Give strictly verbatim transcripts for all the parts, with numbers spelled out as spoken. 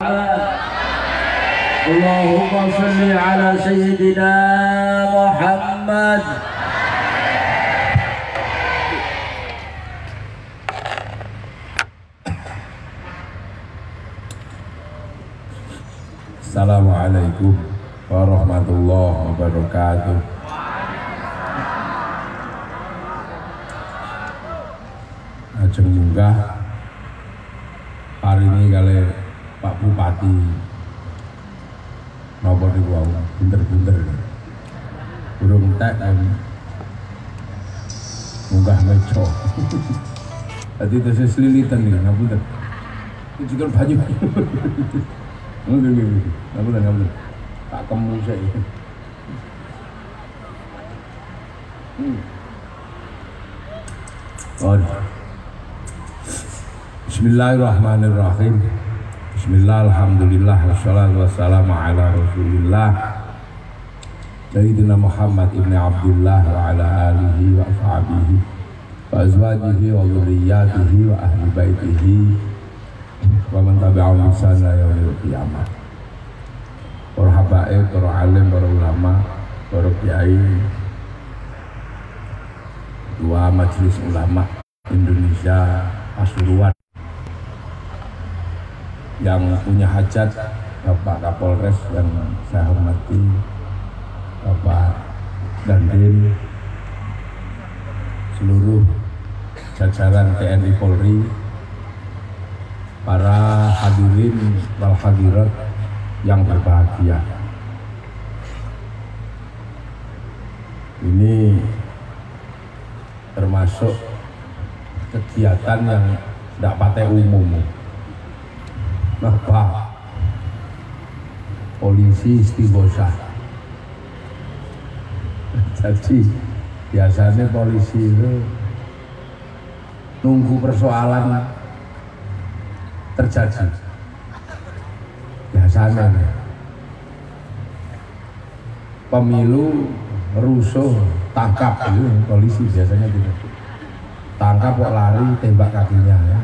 Allahumma salli ala sayyidina Muhammad. Assalamualaikum warahmatullahi wabarakatuh. Ajeng munggah paringi kali Pak Bupati napa niku wau pinter-pinter. Burung tek munggah meja. Dadi tesih slilitan iki ngapunten. Iki juga banyu. Nggih nggih nggih. Ngapunten ngapunten. Tak kemu sik. Hmm. Oh. Bismillahirrahmanirrahim. Bismillah, alhamdulillah, wassalatu wassalamu ala rasulillah Sayyidina Muhammad ibn Abdullah wa ala alihi wa ashabihi wa azwajihi wa dhurriyyatihi wa ahli baitihi wa man tabi'ahum bi ihsan ila yaumil qiyamah. Para habaib, para alim, para ulama, para kiai, dua majelis ulama Indonesia Pasuruan yang punya hajat, Bapak Kapolres yang saya hormati, Bapak Dandim, seluruh jajaran T N I Polri, para hadirin wal hadirat yang berbahagia. Ini termasuk kegiatan yang tidak pakai umum. Napa polisi istighosah. Jadi biasanya polisi itu nunggu persoalan terjadi. Biasanya pemilu rusuh tangkap itu polisi biasanya gitu. Tangkap kok lari tembak kakinya ya.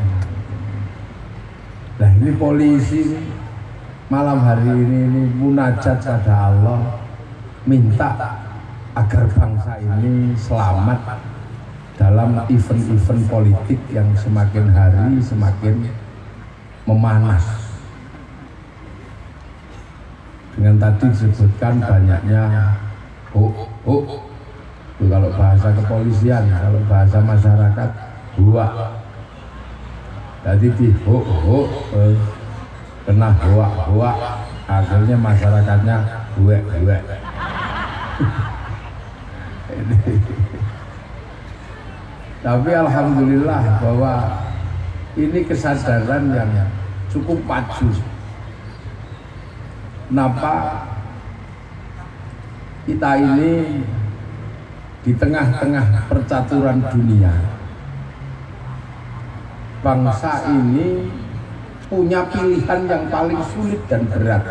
Nah ini polisi malam hari ini, ini munajat pada Allah, minta agar bangsa ini selamat dalam event-event politik yang semakin hari semakin memanas. Dengan tadi disebutkan banyaknya oh, oh, itu kalau bahasa kepolisian, kalau bahasa masyarakat buah. Jadi di ho ho eh, kena hoa hoa, akhirnya masyarakatnya buek buek. Tapi alhamdulillah bahwa ini kesadaran yang cukup maju. Kenapa kita ini di tengah-tengah percaturan dunia, bangsa ini punya pilihan yang paling sulit dan berat.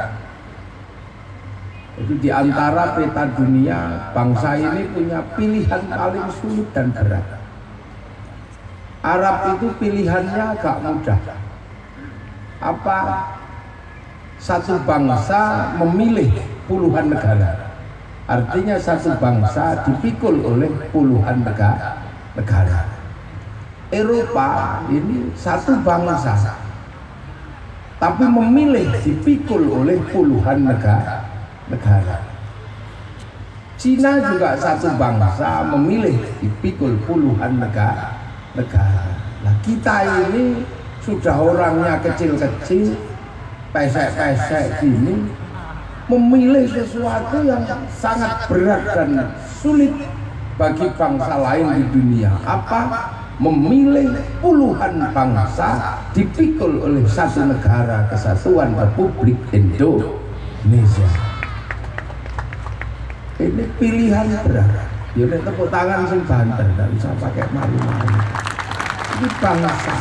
Itu di antara peta dunia, bangsa ini punya pilihan paling sulit dan berat. Arab itu pilihannya agak mudah. Apa? Satu bangsa memilih puluhan negara. Artinya satu bangsa dipikul oleh puluhan negara. negara. Eropa ini satu bangsa, tapi memilih dipikul oleh puluhan negara. negara. Cina juga satu bangsa, memilih dipikul puluhan negara. negara. Nah kita ini sudah orangnya kecil-kecil, pesek-pesek gini, memilih sesuatu yang sangat berat dan sulit bagi bangsa lain di dunia. Apa? Memilih puluhan bangsa dipikul oleh satu negara kesatuan Republik Indonesia. Ini pilihan berat. Ya nek tepuk tangan sing banter, tidak bisa pakai malu-malu. Ini bangsa.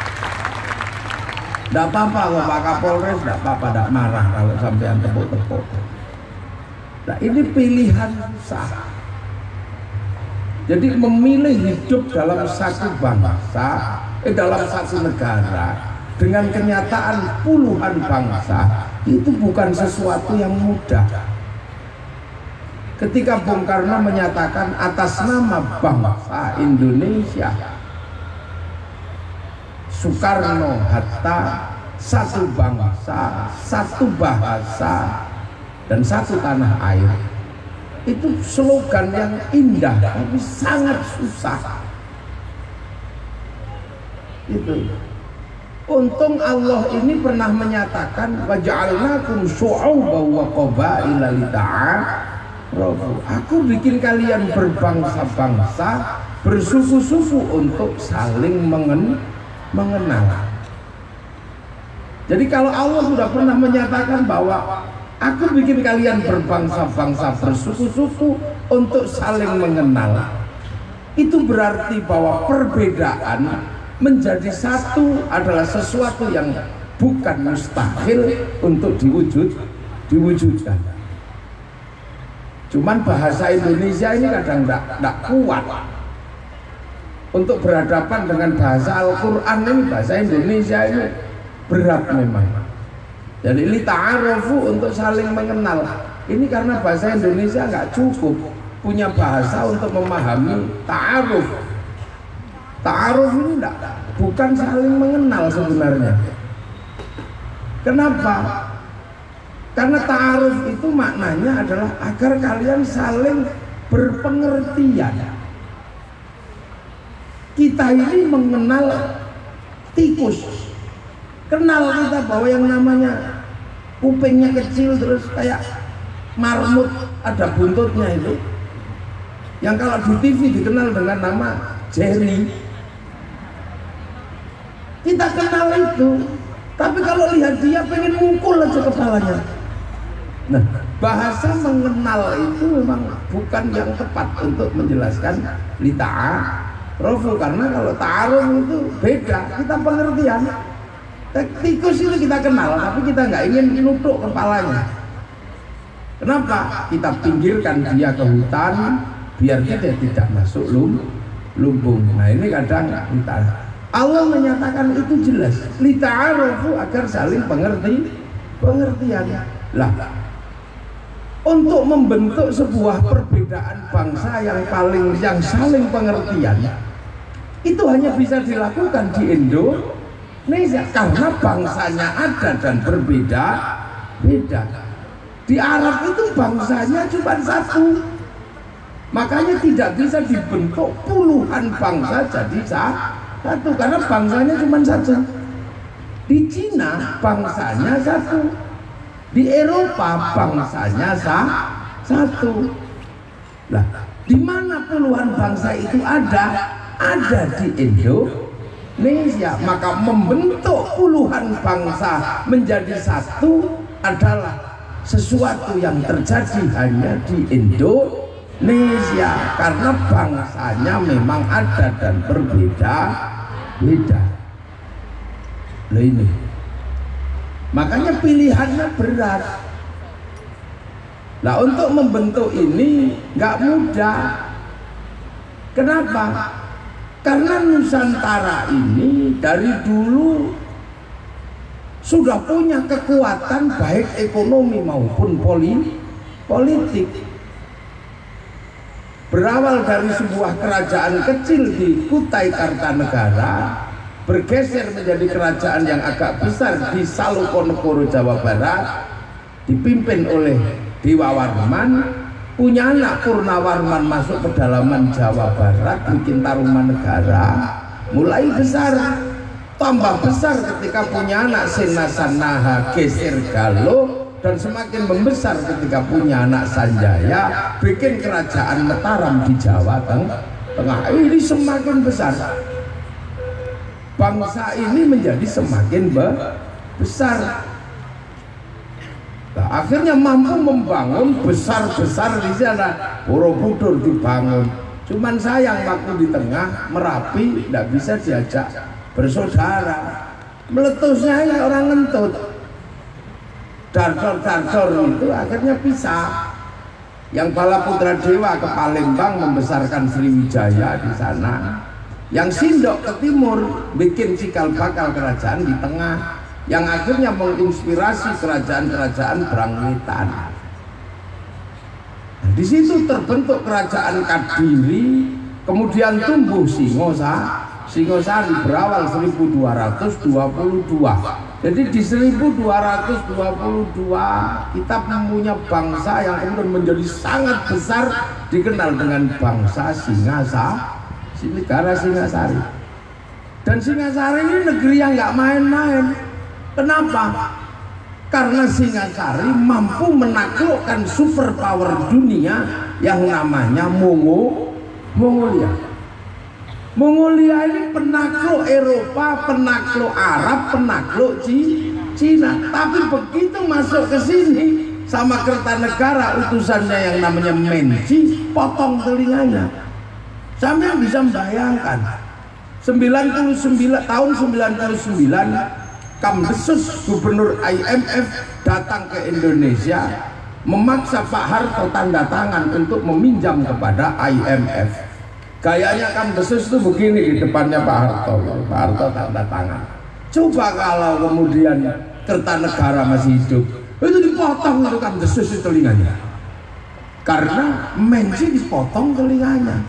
Tidak apa-apa kalau Pak Kapolres, tidak apa-apa, tidak marah kalau sampean tepuk-tepuk. Nah ini pilihan sah. Jadi memilih hidup dalam satu bangsa, eh dalam satu negara dengan kenyataan puluhan bangsa itu bukan sesuatu yang mudah. Ketika Bung Karno menyatakan atas nama bangsa Indonesia, Soekarno, Hatta, satu bangsa, satu bahasa, dan satu tanah air, itu slogan yang indah tapi sangat susah. Itu. Untung Allah ini pernah menyatakan waja'alnakum syu'uban wa qabaila lita'arafu. Aku bikin kalian berbangsa-bangsa, bersuku-suku untuk saling mengen mengenal. Jadi kalau Allah sudah pernah menyatakan bahwa aku bikin kalian berbangsa-bangsa, bersuku-suku untuk saling mengenal, itu berarti bahwa perbedaan menjadi satu adalah sesuatu yang bukan mustahil untuk diwujud, diwujudkan. Cuman bahasa Indonesia ini kadang tidak kuat untuk berhadapan dengan bahasa Al-Quran ini. Bahasa Indonesia ini berat memang. Jadi lita'arafu untuk saling mengenal. Ini karena bahasa Indonesia nggak cukup punya bahasa untuk memahami ta'aruf. Ta'aruf ini enggak, bukan saling mengenal sebenarnya. Kenapa? Karena ta'aruf itu maknanya adalah agar kalian saling berpengertian. Kita ini mengenal tikus, kenal kita bahwa yang namanya kupingnya kecil terus kayak marmut ada buntutnya itu, yang kalau di T V dikenal dengan nama Jerry. Kita kenal itu, tapi kalau lihat dia pengen mukul aja kepalanya. Nah, bahasa mengenal itu memang bukan yang tepat untuk menjelaskan lita'arafu, karena kalau ta'aruf itu beda, kita pengertian. Tikus itu kita kenal, tapi kita nggak ingin nutuk kepalanya. Kenapa? Kita pinggirkan dia ke hutan biar dia tidak masuk lumbung. Nah ini kadang kita Allah menyatakan itu jelas, lita'arafu, agar saling pengerti, pengertian. Lah, untuk membentuk sebuah perbedaan bangsa yang paling yang saling pengertian itu hanya bisa dilakukan di Indonesia karena bangsanya ada dan berbeda beda. Di Arab itu bangsanya cuma satu, makanya tidak bisa dibentuk puluhan bangsa jadi satu. Satu, karena bangsanya cuma satu. Di Cina bangsanya satu, di Eropa bangsanya sah, satu. Lah, di mana puluhan bangsa itu ada? Ada di Indonesia. Maka membentuk puluhan bangsa menjadi satu adalah sesuatu yang terjadi hanya di Indonesia, karena bangsanya memang ada dan berbeda beda. Nah ini makanya pilihannya berat. Nah untuk membentuk ini nggak mudah. Kenapa? Karena Nusantara ini dari dulu sudah punya kekuatan baik ekonomi maupun politik. Berawal dari sebuah kerajaan kecil di Kutai Kartanegara, bergeser menjadi kerajaan yang agak besar di Salokonegoro, Jawa Barat, dipimpin oleh Dewa Warman, punya anak Purnawarman masuk pedalaman Jawa Barat, bikin Tarumanegara, mulai besar, tambah besar ketika punya anak Senasanaha geser Galo, dan semakin membesar ketika punya anak Sanjaya, bikin kerajaan Mataram di Jawa Tengah. Ini semakin besar, bangsa ini menjadi semakin besar. Nah, akhirnya mampu membangun besar-besar di sana. Borobudur dibangun, cuman sayang waktu di tengah Merapi tidak bisa diajak bersaudara, meletusnya ya orang ngentut. Darjor-darjor itu akhirnya pisah. Yang Balaputra Dewa ke Palembang membesarkan Sriwijaya di sana. Yang Sindok ke timur bikin cikal bakal kerajaan di tengah, yang akhirnya menginspirasi kerajaan-kerajaan Brangwetan. Nah, di situ terbentuk kerajaan Kadiri, kemudian tumbuh Singosari. Singosari berawal seribu dua ratus dua puluh dua. Jadi di seribu dua ratus dua puluh dua kita mempunyai bangsa yang kemudian menjadi sangat besar, dikenal dengan bangsa Singasari, negara Singasari. Dan Singasari ini negeri yang nggak main-main. Kenapa? Karena Singasari mampu menaklukkan superpower dunia yang namanya Mongo, Mongolia. Mongolia ini penakluk Eropa, penakluk Arab, penakluk Cina. Tapi begitu masuk ke sini sama Kertanegara, utusannya yang namanya Menci, potong telinganya. Sampai bisa membayangkan sembilan puluh sembilan tahun sembilan puluh sembilan Kamdesus gubernur I M F datang ke Indonesia, memaksa Pak Harto tanda tangan untuk meminjam kepada I M F. Kayaknya Kamdesus itu begini di depannya Pak Harto, Pak Harto tanda tangan. Coba kalau kemudian Kertanegara masih hidup, itu dipotong itu Kamdesus itu telinganya. Karena Menci dipotong telinganya.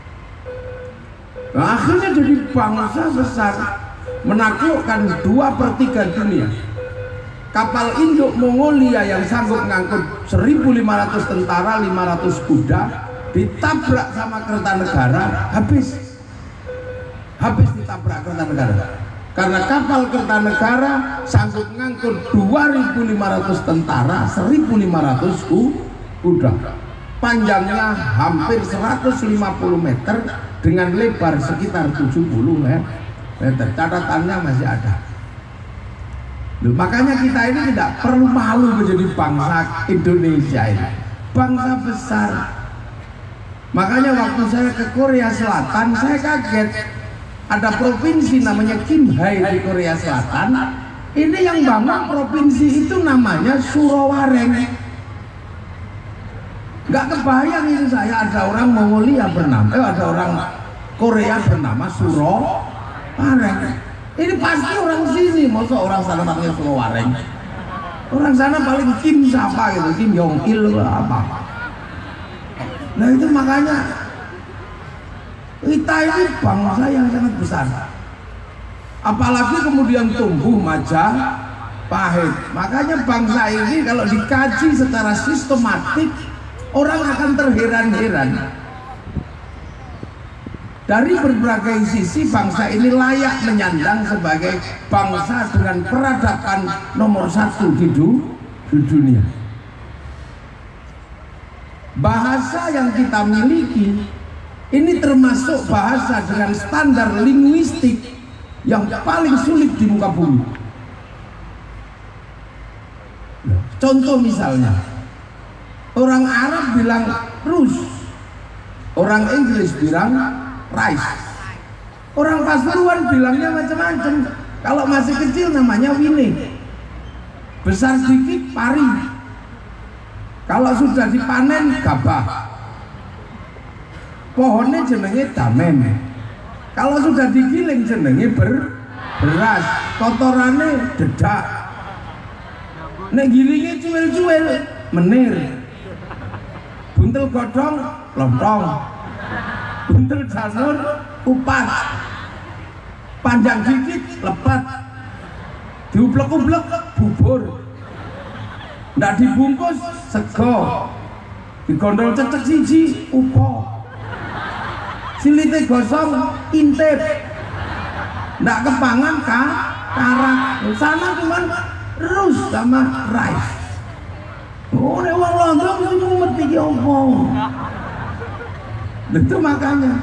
Nah, akhirnya jadi bangsa besar, menaklukkan dua per tiga dunia. Kapal induk Mongolia yang sanggup ngangkut seribu lima ratus tentara, lima ratus kuda, ditabrak sama Kertanegara, habis habis ditabrak Kertanegara. Karena kapal Kertanegara sanggup ngangkut dua ribu lima ratus tentara, seribu lima ratus kuda, panjangnya hampir seratus lima puluh meter dengan lebar sekitar tujuh puluh meter. Catatannya masih ada. Loh, makanya kita ini tidak perlu malu menjadi bangsa Indonesia ini, bangsa besar. Makanya waktu saya ke Korea Selatan, saya kaget. Ada provinsi namanya Kimhae di Korea Selatan. Ini yang bangun provinsi itu namanya Surowareng. Gak kebayang itu saya ada orang Mongolia bernama, eh, ada orang Korea bernama Surowareng. Ini pasti orang sini, masa orang sana namanya Surowareng. Orang sana paling Kim siapa gitu, Kim Jong Il apa. Nah itu makanya kita ini bangsa yang sangat besar. Apalagi kemudian tumbuh Majapahit. Makanya bangsa ini kalau dikaji secara sistematik, orang akan terheran-heran. Dari berbagai sisi bangsa ini layak menyandang sebagai bangsa dengan peradaban nomor satu di, du di dunia. Bahasa yang kita miliki ini termasuk bahasa dengan standar linguistik yang paling sulit di muka bumi. Contoh misalnya, orang Arab bilang Rus, orang Inggris bilang rice, orang Pasuruan bilangnya macam-macam. Kalau masih kecil namanya wine, besar dikit pari. Kalau sudah dipanen gabah, pohonnya jenenge damen. Kalau sudah digiling jenenge ber beras, kotorannya dedak. Nek gilingnya cuil-cuil menir. Buntel godhong lontong, buntel janur kupat, panjang dikit lepat, diublek-ublek bubur. Nggak dibungkus sego, digondol cecek siji upo, silite gosong intip, nggak kepangan kah karak. Sana cuman rus sama rice. Oh, nek wong Londo mesti mumet iki opo. Itu makanya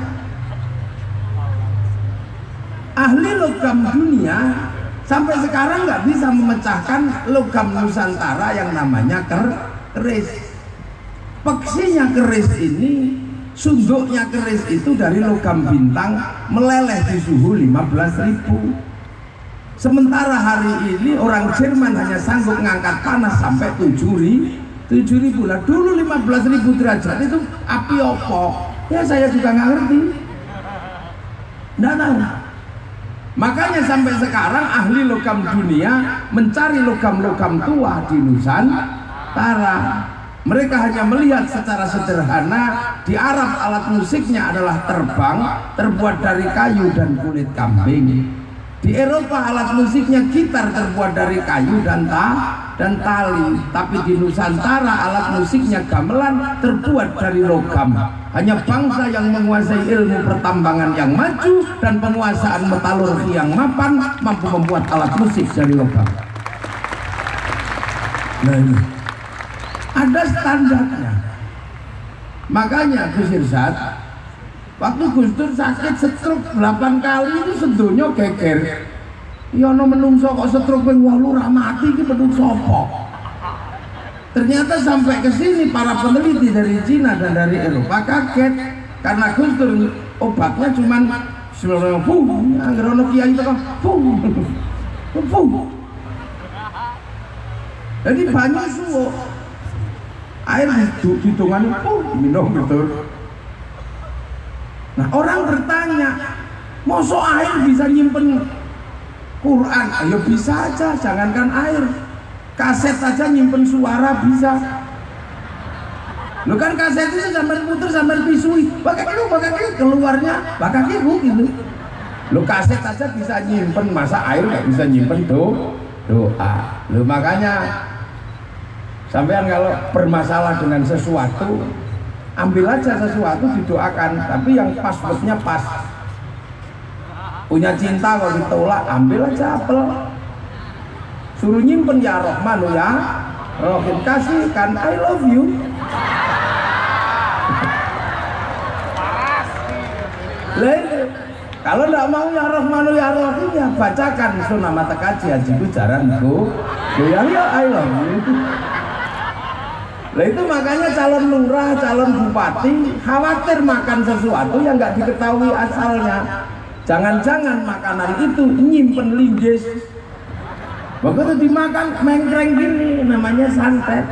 ahli logam dunia sampai sekarang nggak bisa memecahkan logam Nusantara yang namanya ker keris. Peksinya keris ini, sunduknya keris itu dari logam bintang meleleh di suhu lima belas ribu. Sementara hari ini orang Jerman hanya sanggup ngangkat panas sampai tujuh ribu lah. Dulu lima belas ribu derajat itu api opo? Ya saya juga nggak ngerti. Nggak tahu. Makanya sampai sekarang ahli logam dunia mencari logam-logam tua di Nusantara. Mereka hanya melihat secara sederhana di Arab alat musiknya adalah terbang, terbuat dari kayu dan kulit kambing. Di Eropa alat musiknya gitar terbuat dari kayu dan ta dan tali. Tapi di Nusantara alat musiknya gamelan terbuat dari logam. Hanya bangsa yang menguasai ilmu pertambangan yang maju dan penguasaan metalurgi yang mapan mampu membuat alat musik dari logam. Nah ini ada standarnya. Makanya Gus Irsad waktu Gus Dur sakit stroke delapan kali itu sedonya geger. Ya ono menungso kok stroke ping wolu ra mati iki menungso apa? Ternyata sampai ke sini para peneliti dari Cina dan dari Eropa kaget karena Gus Dur obatnya cuman seluruh fuh, angger ono kiai itu kan fuh. Fuh. Jadi banyak suwo air hitungan fuh minum betul. Nah orang bertanya, mosok air bisa nyimpen Quran? Ayo bisa aja, jangankan air. Kaset saja nyimpen suara bisa. Lo kan kaset itu sampai puter sampai pisui, pakai itu pakai itu keluarnya, pakai itu gitu. Lo kaset saja bisa nyimpen, masa air nggak bisa nyimpen do doa. Lo makanya sampean kalau bermasalah dengan sesuatu, ambil aja sesuatu didoakan, tapi yang passwordnya pas. Punya cinta kalau ditolak, ambil aja apel. Suruh nyimpen ya Rahman ya Rahim, kasihkan I love you. Lain, kalau tidak mau ya Rahman ya Rahim ya bacakan sunah mata kaji haji jaran go goyang ya I love you. Lah itu makanya calon lurah, calon bupati khawatir makan sesuatu yang nggak diketahui asalnya. Jangan-jangan makanan itu nyimpen linggis. Begitu dimakan mengkreng gini, namanya santet.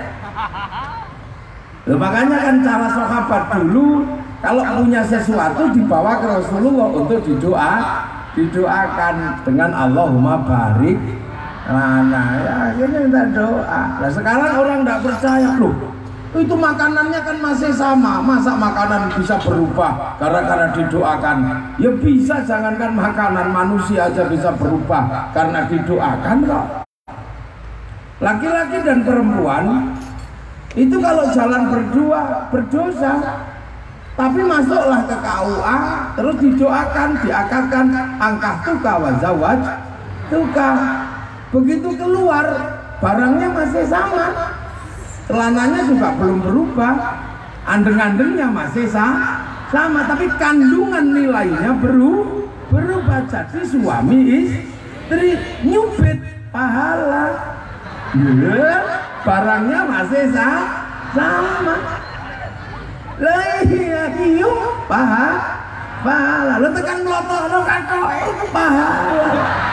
Loh, makanya kan cara sahabat dulu kalau punya sesuatu dibawa ke Rasulullah untuk didoa, didoakan dengan Allahumma barik lana. Ya akhirnya minta doa. Nah sekarang orang tidak percaya, loh itu makanannya kan masih sama, masa makanan bisa berubah gara-gara didoakan? Ya bisa, jangankan makanan, manusia aja bisa berubah karena didoakan kok. Laki-laki dan perempuan itu kalau jalan berdua berdosa, tapi masuklah ke K U A terus didoakan, diakatkan angkah tuka wa zawaj tuka. Begitu keluar barangnya masih sama, celananya juga belum berubah, andeng-andengnya masih sama, sama, tapi kandungan nilainya beru, berubah. Jadi suami istri nyubit pahala, ya, barangnya masih sama. Lah iya kiu pahala, pahala. Lo tekan melotok lo katok itu pahala.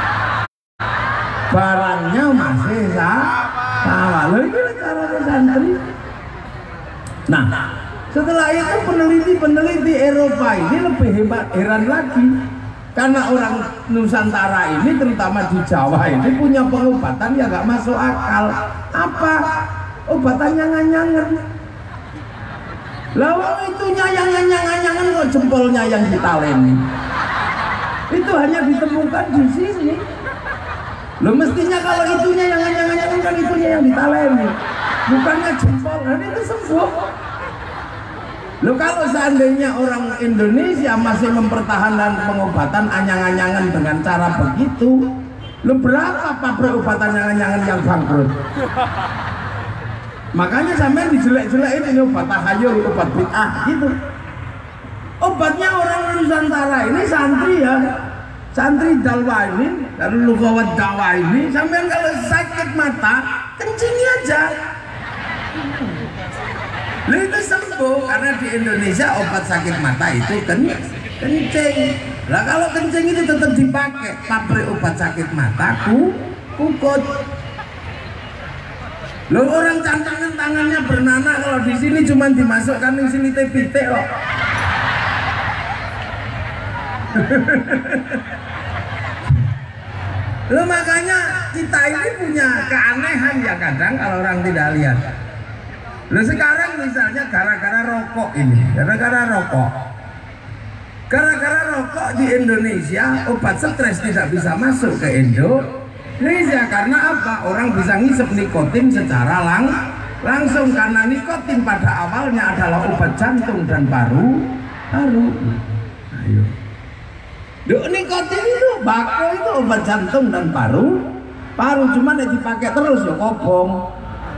Barangnya masih sama. Lo itu cara santri. Nah, setelah itu peneliti-peneliti Eropa ini lebih hebat, heran lagi. Karena orang Nusantara ini, terutama di Jawa ini, punya pengobatan yang gak masuk akal. Apa? Obatannya nganyangan. Lawang itu nyanyangan-nyanyangan kok jempolnya yang ditaleni. Itu hanya ditemukan di sini. Lo mestinya kalau itunya yang nyanyangan kan itunya yang ditaleni, bukannya jempol. Nah itu sembuh. Lo kalau seandainya orang Indonesia masih mempertahankan pengobatan anyang-anyangan dengan cara begitu, lo berapa pabrik obatan anyang-anyangan yang bangkrut? Makanya sampai dijelek-jelekin ini obat tahayul, obat bid'ah gitu. Obatnya orang Nusantara ini santri ya, santri dalwa ini, lalu lugawat dakwah ini, sampai kalau sakit mata kencingi aja. Lalu itu sembuh karena di Indonesia obat sakit mata itu kan kencing. Lah kalau kencing itu tetap dipakai pabrik obat sakit mata ku kukut. Lo orang cantangan tangannya bernanah, kalau di sini cuma dimasukkan yang sini tepite kok. Loh, makanya kita ini punya keanehan ya kadang kalau orang tidak lihat. Loh, sekarang misalnya gara-gara rokok ini, gara-gara rokok, gara-gara rokok di Indonesia obat stres tidak bisa masuk ke Indonesia karena apa? Orang bisa ngisep nikotin secara lang langsung karena nikotin pada awalnya adalah obat jantung dan paru paru. Ayo. Duh, nikotin itu, bako itu obat jantung dan paru paru, cuma dia dipakai terus ya kobong.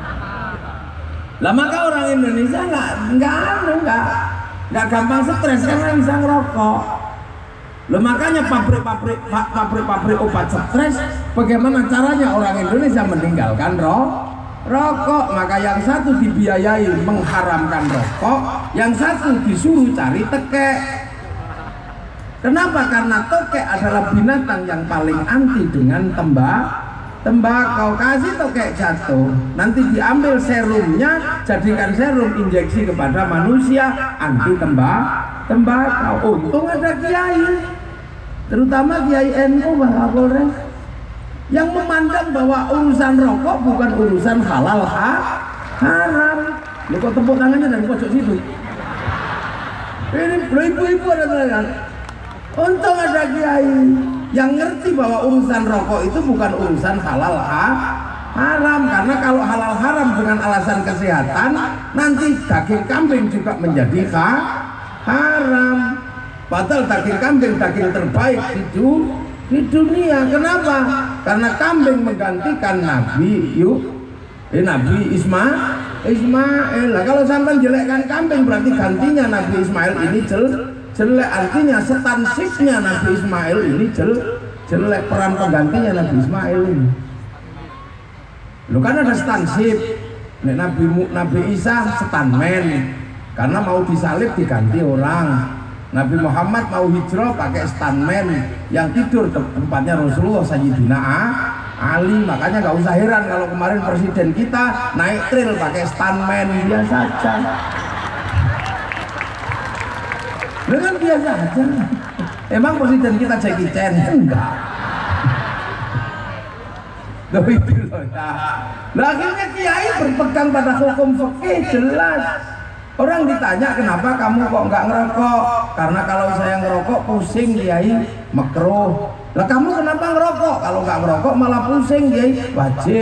Lah maka orang Indonesia nggak nggak anu nggak nggak gampang stres karena bisa ngerokok. Loh, makanya pabrik-pabrik pabrik-pabrik obat stres, bagaimana caranya orang Indonesia meninggalkan rokok? Rokok, maka yang satu dibiayai mengharamkan rokok, yang satu disuruh cari tekek. Kenapa? Karena tokek adalah binatang yang paling anti dengan tembak tembakau. Kasih tokek jatuh, nanti diambil serumnya, jadikan serum injeksi kepada manusia anti tembak tembakau. Untung ada kiai, terutama kiai N U Bang Kapolres, yang memandang bahwa urusan rokok bukan urusan halal ha, haram. Lu kok tepuk tangannya dari pojok situ? Ini ibu-ibu ada tangan. Untung ada kiai yang ngerti bahwa urusan rokok itu bukan urusan halal ha, haram. Karena kalau halal haram dengan alasan kesehatan, nanti daging kambing juga menjadi ha, haram. Padahal daging kambing daging terbaik itu di dunia. Kenapa? Karena kambing menggantikan Nabi yuk eh, Nabi Isma Ismail. Nah, kalau sampai jelekkan kambing berarti gantinya Nabi Ismail ini jel, jelek. Artinya setansipnya Nabi Ismail ini jel, jelek. Peran penggantinya Nabi Ismail ini lu kan ada setansip. Nabi, Nabi Isa setanmen karena mau disalib diganti orang. Nabi Muhammad mau hijrah pakai stuntman yang tidur tempatnya Rasulullah Sayyidina Ali. Makanya nggak usah heran kalau kemarin presiden kita naik trail pakai stuntman, biasa saja. Dengan biasa aja. Emang presiden kita Jackie Chan? Enggak. Loh itu loh ya. Lah akhirnya kiai berpegang pada hukum fikih jelas. Orang ditanya kenapa kamu kok nggak ngerokok? Karena kalau saya ngerokok pusing kiai, makruh. Lah kamu kenapa ngerokok? Kalau nggak ngerokok malah pusing kiai, wajib.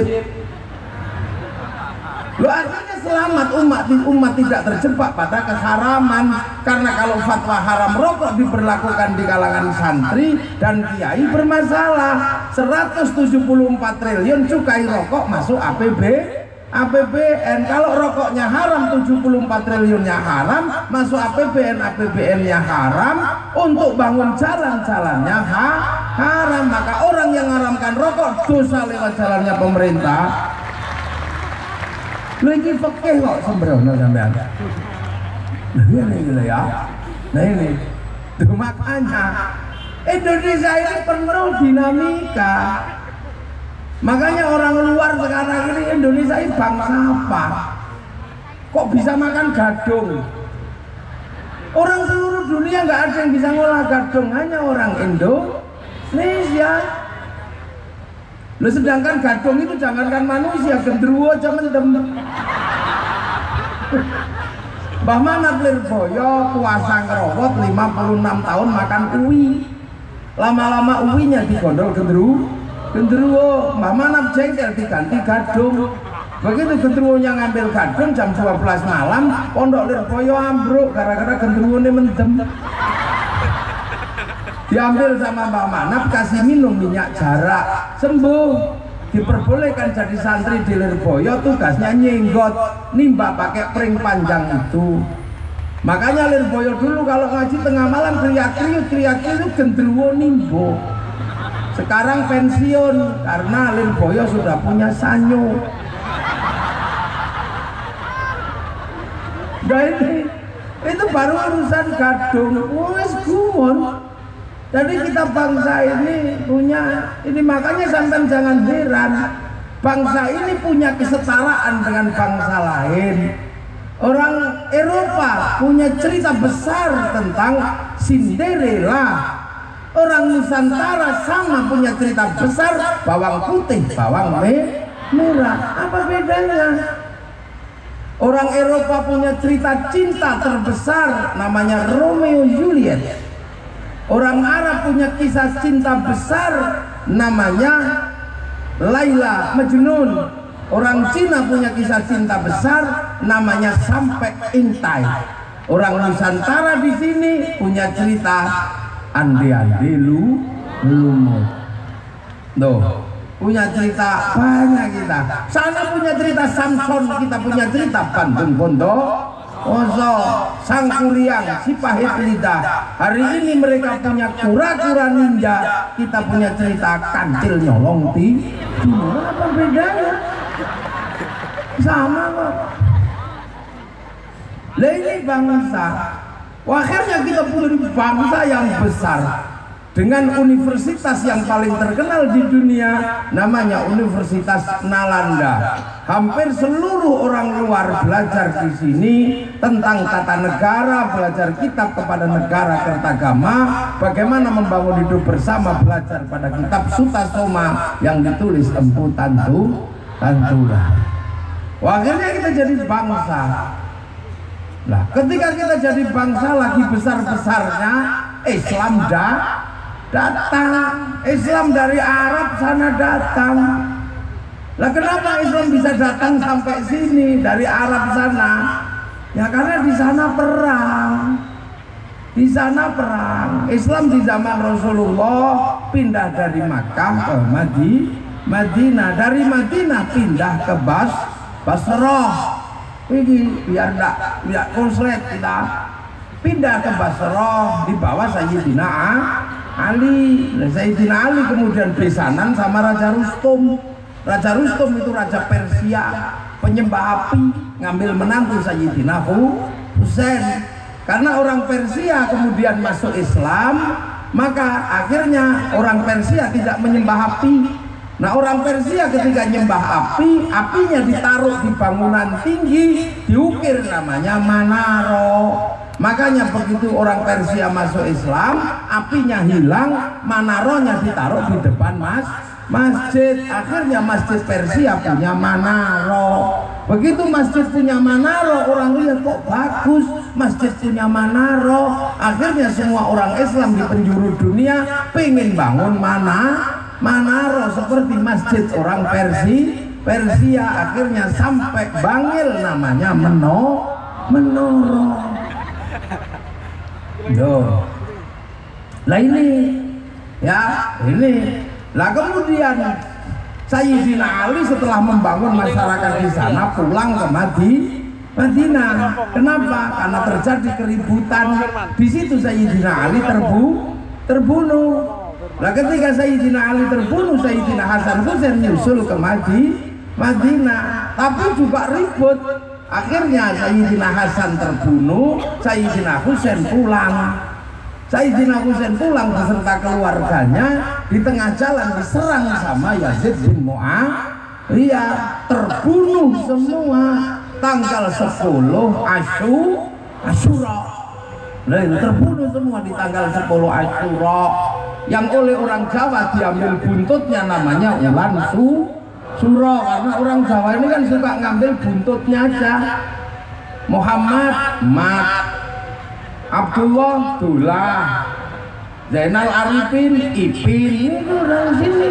Lo artinya selamat umat umat tidak terjebak pada keharaman. Karena kalau fatwa haram rokok diberlakukan di kalangan santri dan kiai bermasalah. seratus tujuh puluh empat triliun cukai rokok masuk A P B A P B N. Kalau rokoknya haram, tujuh puluh empat triliunnya haram, masuk A P B N, A P B N-nya haram, untuk bangun jalan-jalannya ha, haram. Maka orang yang haramkan rokok dosa lewat jalannya pemerintah. Lagi fikih kok sembrono sampean. Nah ini ya. Nah ini. Tuh makanya Indonesia ini perlu dinamika. Makanya orang luar sekarang ini Indonesia ini bangsa apa? Kok bisa makan gadung? Orang seluruh dunia nggak ada yang bisa ngolah gadung, hanya orang Indonesia. Loh, sedangkan gadung itu jangankan manusia, gendruwo aja mendem. Mbah Manap Lirboyo puasa ngerowot lima puluh enam tahun makan uwi. Lama-lama uwinya digondol gendruwo. Gendruwo, Mbah Manap jengkel diganti gadung. Begitu gendruwonya ngambil gadung jam dua belas malam, Pondok Lirboyo ambruk gara-gara gendruwonya mendem. Diambil sama Mbah Manap, kasih minum minyak jarak, sembuh. Diperbolehkan jadi santri di Lirboyo, tugasnya nyenggot, nimba pakai pring panjang itu. Makanya Lirboyo dulu kalau ngaji tengah malam teriak-teriak, teriak-teriak gendruwo nimbo. Sekarang pensiun karena Lirboyo sudah punya sanyo. Nah ini, itu baru urusan gadung, wes gumun. Jadi kita bangsa ini punya, ini makanya sampai jangan heran, bangsa ini punya kesetaraan dengan bangsa lain. Orang Eropa punya cerita besar tentang Cinderella. Orang Nusantara sama punya cerita besar, bawang putih, bawang merah. Apa bedanya? Orang Eropa punya cerita cinta terbesar, namanya Romeo Juliet. Orang Arab punya kisah cinta besar, namanya Laila Majnun. Orang Cina punya kisah cinta besar, namanya Sampai Intai. Orang Nusantara di sini punya cerita ande-ande lu lumut. Tuh, punya cerita banyak kita. Sana punya cerita Samson, kita punya cerita Bandung Bondowoso, Sang Kuryang, si Pahit Lidah. Hari ini mereka punya kura-kura ninja, kita punya cerita Kancil Nyolong di Timur. Apa bedanya? Sama kok. Lah ini bangsa. Akhirnya kita punya bangsa yang besar dengan universitas yang paling terkenal di dunia, namanya Universitas Nalanda. Hampir seluruh orang luar belajar di sini tentang tata negara, belajar kitab kepada negara kertagama, bagaimana membangun hidup bersama, belajar pada kitab Sutasoma yang ditulis Empu Tantu Tantulah. Akhirnya kita jadi bangsa. Nah, ketika kita jadi bangsa lagi besar-besarnya, Islam dah datang. Islam dari Arab sana datang. Lah kenapa Islam bisa datang sampai sini dari Arab sana? Ya karena di sana perang. Di sana perang. Islam di zaman Rasulullah pindah dari Makkah ke Madinah. Dari Madinah pindah ke Bas Basrah. Ini biar enggak biar konslet kita pindah ke Basrah, di bawah Sayyidina Ali. Sayyidina Ali kemudian besanan sama Raja Rustum. Raja Rustum itu raja Persia, penyembah api, ngambil menantu Sayyidina Husain. Karena orang Persia kemudian masuk Islam, maka akhirnya orang Persia tidak menyembah api. Nah, orang Persia ketika nyembah api, apinya ditaruh di bangunan tinggi, diukir namanya Manaro. Makanya begitu orang Persia masuk Islam, apinya hilang, Manaronya ditaruh di depan mas masjid. Akhirnya masjid Persia punya Manaro. Begitu masjid punya Manaro, orang lihat kok bagus, masjid punya Manaro. Akhirnya semua orang Islam di penjuru dunia pengen bangun mana Manaro seperti masjid orang Persia. Persia akhirnya sampai Bangil namanya Meno Menoro. Yo. Lah ini ya, ini. Lah kemudian Sayyidina Ali setelah membangun masyarakat di sana pulang ke Madinah. Kenapa? Karena terjadi keributan. Di situ Sayyidina Ali terbu terbunuh. Nah ketika Sayyidina Ali terbunuh, Sayyidina Hasan Husain nyusul ke Madinah, tapi juga ribut. Akhirnya Sayyidina Hasan terbunuh, Sayyidina Husain pulang. Sayyidina Husain pulang beserta keluarganya, di tengah jalan diserang sama Yazid bin Muawiyah, terbunuh semua tanggal sepuluh Asyura. Nah, terbunuh semua di tanggal sepuluh Asyura. Yang oleh orang Jawa diambil buntutnya namanya Ulan Su Suro, karena orang Jawa ini kan suka ngambil buntutnya aja. Muhammad Mat, Abdullah Dullah, Zainal Arifin Ipin, itu orang sini.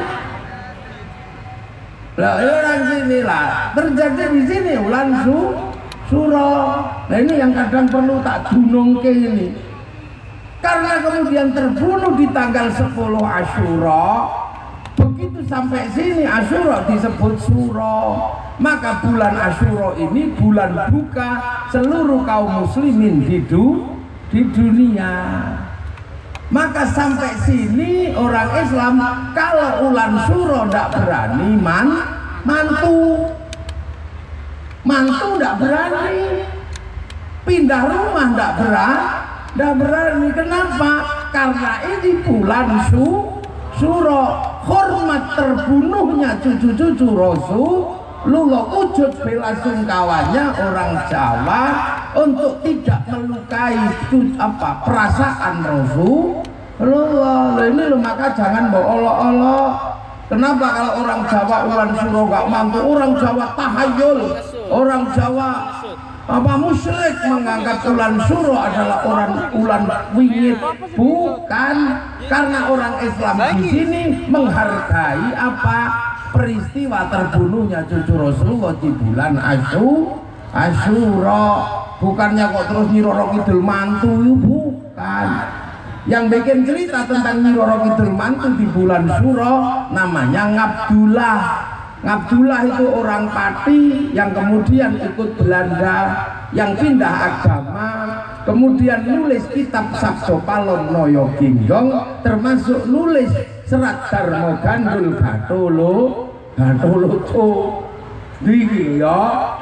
Lah orang sini lah terjadi di sini Ulan Su Suro. Nah ini yang kadang perlu tak dunungke ini. Karena kemudian terbunuh di tanggal sepuluh Asyura, begitu sampai sini Asyura disebut Suro. Maka bulan Asyura ini bulan buka seluruh kaum muslimin di, du, di dunia. Maka sampai sini orang Islam kalau ulan Suro tidak berani man, mantu, mantu tidak berani, pindah rumah tidak berani. Tidak berani. Kenapa? Karena ini bulan su, Suro, hormat terbunuhnya cucu-cucu Rasulullah, wujud bela sungkawanya orang Jawa untuk tidak melukai apa perasaan Rasul Allah, loh ini loh, maka jangan bawa olok-olok. Kenapa kalau orang Jawa ulan suro gak mantu, orang Jawa tahayul, orang Jawa apa musyrik menganggap ulan suro adalah orang ulan wingit? Bukan, karena orang Islam di sini menghargai apa peristiwa terbunuhnya cucu Rasulullah di bulan Asyu Asyura. Bukannya kok terus Nyi Roro Kidul mantu, bukan. Yang bikin cerita tentang Nyi Roro Kidul mantu di bulan Suro namanya Ngabdullah. Ngabdullah itu orang Pati yang kemudian ikut Belanda, yang pindah agama, kemudian nulis kitab Sabdo Palon Noyo Ginggong, termasuk nulis serat Darmo Gandul Gatolo Gatolo Co Diki ya.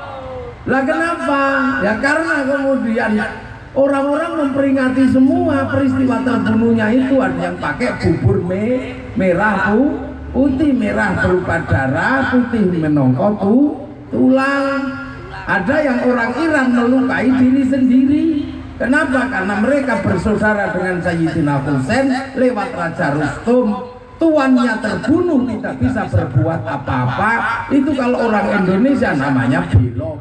Lah kenapa? Ya karena kemudian orang-orang memperingati semua peristiwa terbunuhnya itu. Ada yang pakai bubur me, merah bu, putih merah berupa darah, putih menongko tu, tulang. Ada yang orang Iran melukai diri sendiri. Kenapa? Karena mereka bersaudara dengan Sayyidina Husain lewat Raja Rustum. Tuannya terbunuh, tidak bisa berbuat apa-apa. Itu kalau orang Indonesia namanya belo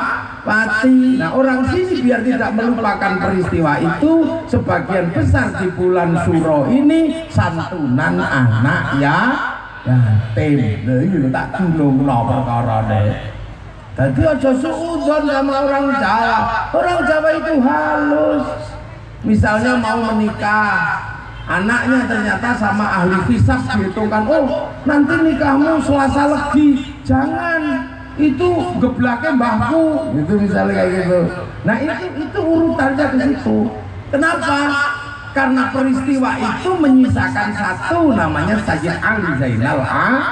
pati. Nah, orang sini biar tidak melupakan peristiwa itu, sebagian besar di bulan Suro ini santunan anak ya yatim. Lha iki tak dunungno perkarane. Dadi aja suudzon sama orang Jawa. Orang Jawa itu halus. Misalnya mau menikah, anaknya ternyata sama ahli hisab dihitungkan, oh nanti nikahmu Selasa Legi, jangan, itu geblaknya mbahku, itu misalnya kayak gitu. Nah itu itu urutannya ke situ. Kenapa? Karena peristiwa itu menyisakan satu, namanya Sayyid Ali Zainal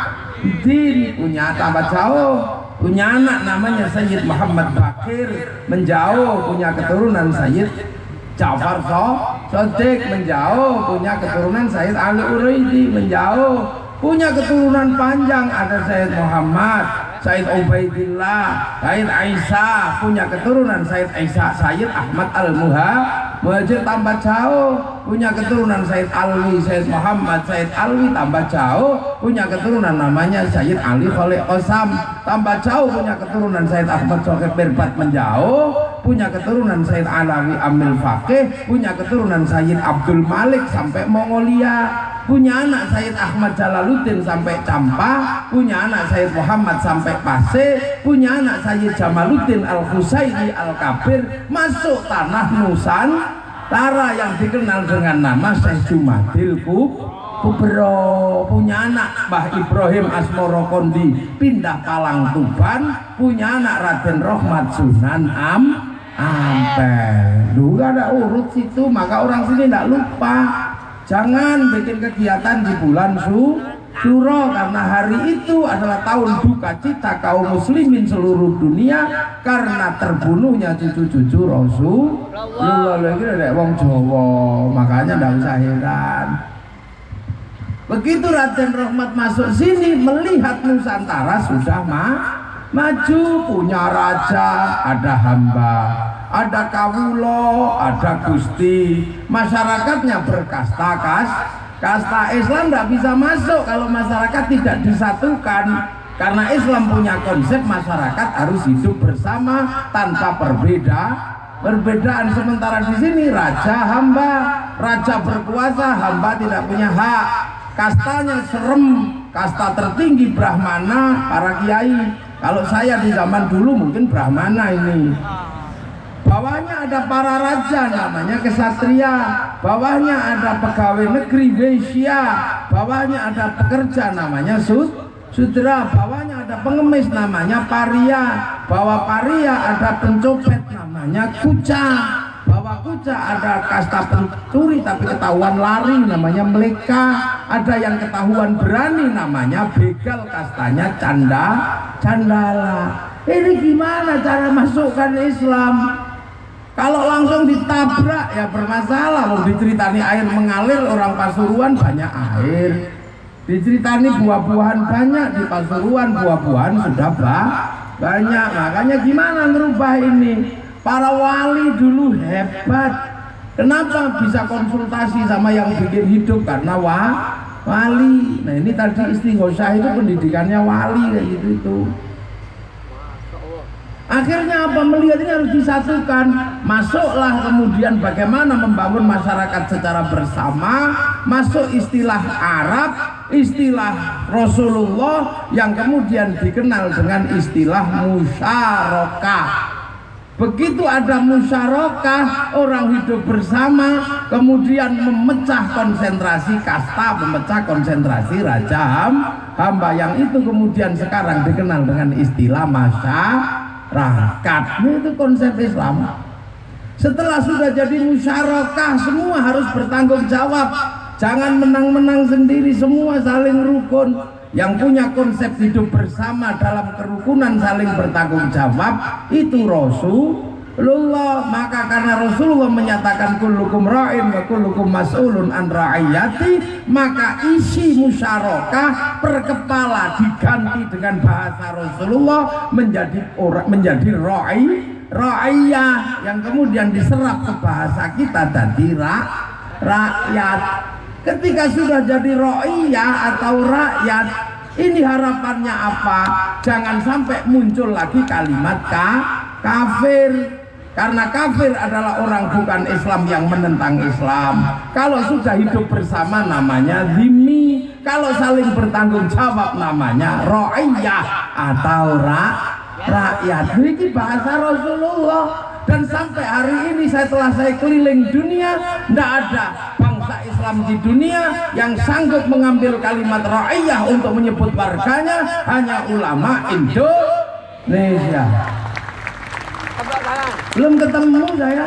Abidin, punya tambah jauh, punya anak namanya Sayyid Muhammad Bakir, menjauh, punya keturunan Sayyid Ja'far Shadiq, menjauh, punya keturunan Sayyid Ali Uraidi, menjauh, punya keturunan panjang, ada Sayyid Muhammad, Sayyid Ubaidillah, Sayyid Aisyah, punya keturunan Sayyid Aisyah, Sayyid Ahmad Al-Muha Muhajir, tambah jauh, punya keturunan Sayyid Alwi, Sayyid Muhammad, Sayyid Alwi, tambah jauh, punya keturunan namanya Sayyid Ali Khalid Qasam, tambah jauh, punya keturunan Sayyid Ahmad Sokib Birbat, menjauh, punya keturunan Sayyid Alawi Amil Fakih, punya keturunan Sayyid Abdul Malik sampai Mongolia, punya anak Sayyid Ahmad Jalaluddin sampai Campa, punya anak Sayyid Muhammad sampai Pasir, punya anak Sayyid Jamaluddin Al-Husaini Al-Kabir, masuk tanah Nusantara yang dikenal dengan nama Syekh Jumadil Kubro, punya anak Mbah Ibrahim Asmoro Kondi pindah Palang Tuban, punya anak Raden Rohmat Sunan Am Ampel. Dulu ada urut situ, maka orang sini tidak lupa. Jangan bikin kegiatan di bulan su Suro, karena hari itu adalah tahun duka cita kaum muslimin seluruh dunia karena terbunuhnya cucu-cucu Rasulullah. Lagi ada wong Jawa, makanya tidak usah heran. Begitu Raden Rohmat masuk sini, melihat Nusantara sudah ma maju, punya raja, ada hamba, ada kawulo, ada gusti, masyarakatnya berkasta kas, kasta. Islam tidak bisa masuk kalau masyarakat tidak disatukan, karena Islam punya konsep masyarakat harus hidup bersama tanpa berbeda perbedaan. Sementara di sini raja hamba, raja berkuasa, hamba tidak punya hak. Kastanya serem, kasta tertinggi Brahmana, para kiai. Kalau saya di zaman dulu mungkin Brahmana ini. Bawahnya ada para raja namanya kesatria, bawahnya ada pegawai negeri Waisya, bawahnya ada pekerja namanya sud, sudra, bawahnya ada pengemis namanya paria, bawah paria ada pencopet namanya kuca, bawah kuca ada kasta pencuri tapi ketahuan lari namanya meleka, ada yang ketahuan berani namanya begal, kastanya canda, candala. Ini gimana cara masukkan Islam? Kalau langsung ditabrak ya bermasalah. Mau diceritani air mengalir, orang Pasuruan banyak air, diceritani buah-buahan banyak, di Pasuruan buah-buahan sudah banyak. Makanya gimana ngerubah ini? Para wali dulu hebat, Kenapa bisa konsultasi sama yang bikin hidup? Karena wa, wali. Nah ini tadi istighosah itu pendidikannya wali kayak gitu itu. Akhirnya apa, melihat ini harus disatukan. Masuklah kemudian bagaimana membangun masyarakat secara bersama. Masuk istilah Arab, istilah Rasulullah yang kemudian dikenal dengan istilah musyarakah. Begitu ada musyarakah, orang hidup bersama, kemudian memecah konsentrasi kasta, memecah konsentrasi raja hamba, yang itu kemudian sekarang dikenal dengan istilah masyarakat. Rakat, itu konsep Islam. Setelah sudah jadi musyarakah, semua harus bertanggung jawab. Jangan menang-menang sendiri, semua saling rukun. Yang punya konsep hidup bersama dalam kerukunan saling bertanggung jawab itu Rasulullah. Maka karena Rasulullah menyatakan kullukum ra'in wa kullukum mas'ulun an ra'iyati, maka isi musyarakah per kepala diganti dengan bahasa Rasulullah menjadi orang, menjadi ra'i, ra'iyah, yang kemudian diserap ke bahasa kita jadi ra, rakyat. Ketika sudah jadi ra'iyah atau rakyat, ini harapannya apa? Jangan sampai muncul lagi kalimat ka, kafir. Karena kafir adalah orang bukan Islam yang menentang Islam. Kalau sudah hidup bersama namanya zimmi. Kalau saling bertanggung jawab namanya ra'iyah atau ra, rakyat. Ini bahasa Rasulullah. Dan sampai hari ini setelah saya keliling dunia, tidak ada bangsa Islam di dunia yang sanggup mengambil kalimat ra'iyah untuk menyebut warganya, hanya ulama Indonesia. Belum ketemu saya.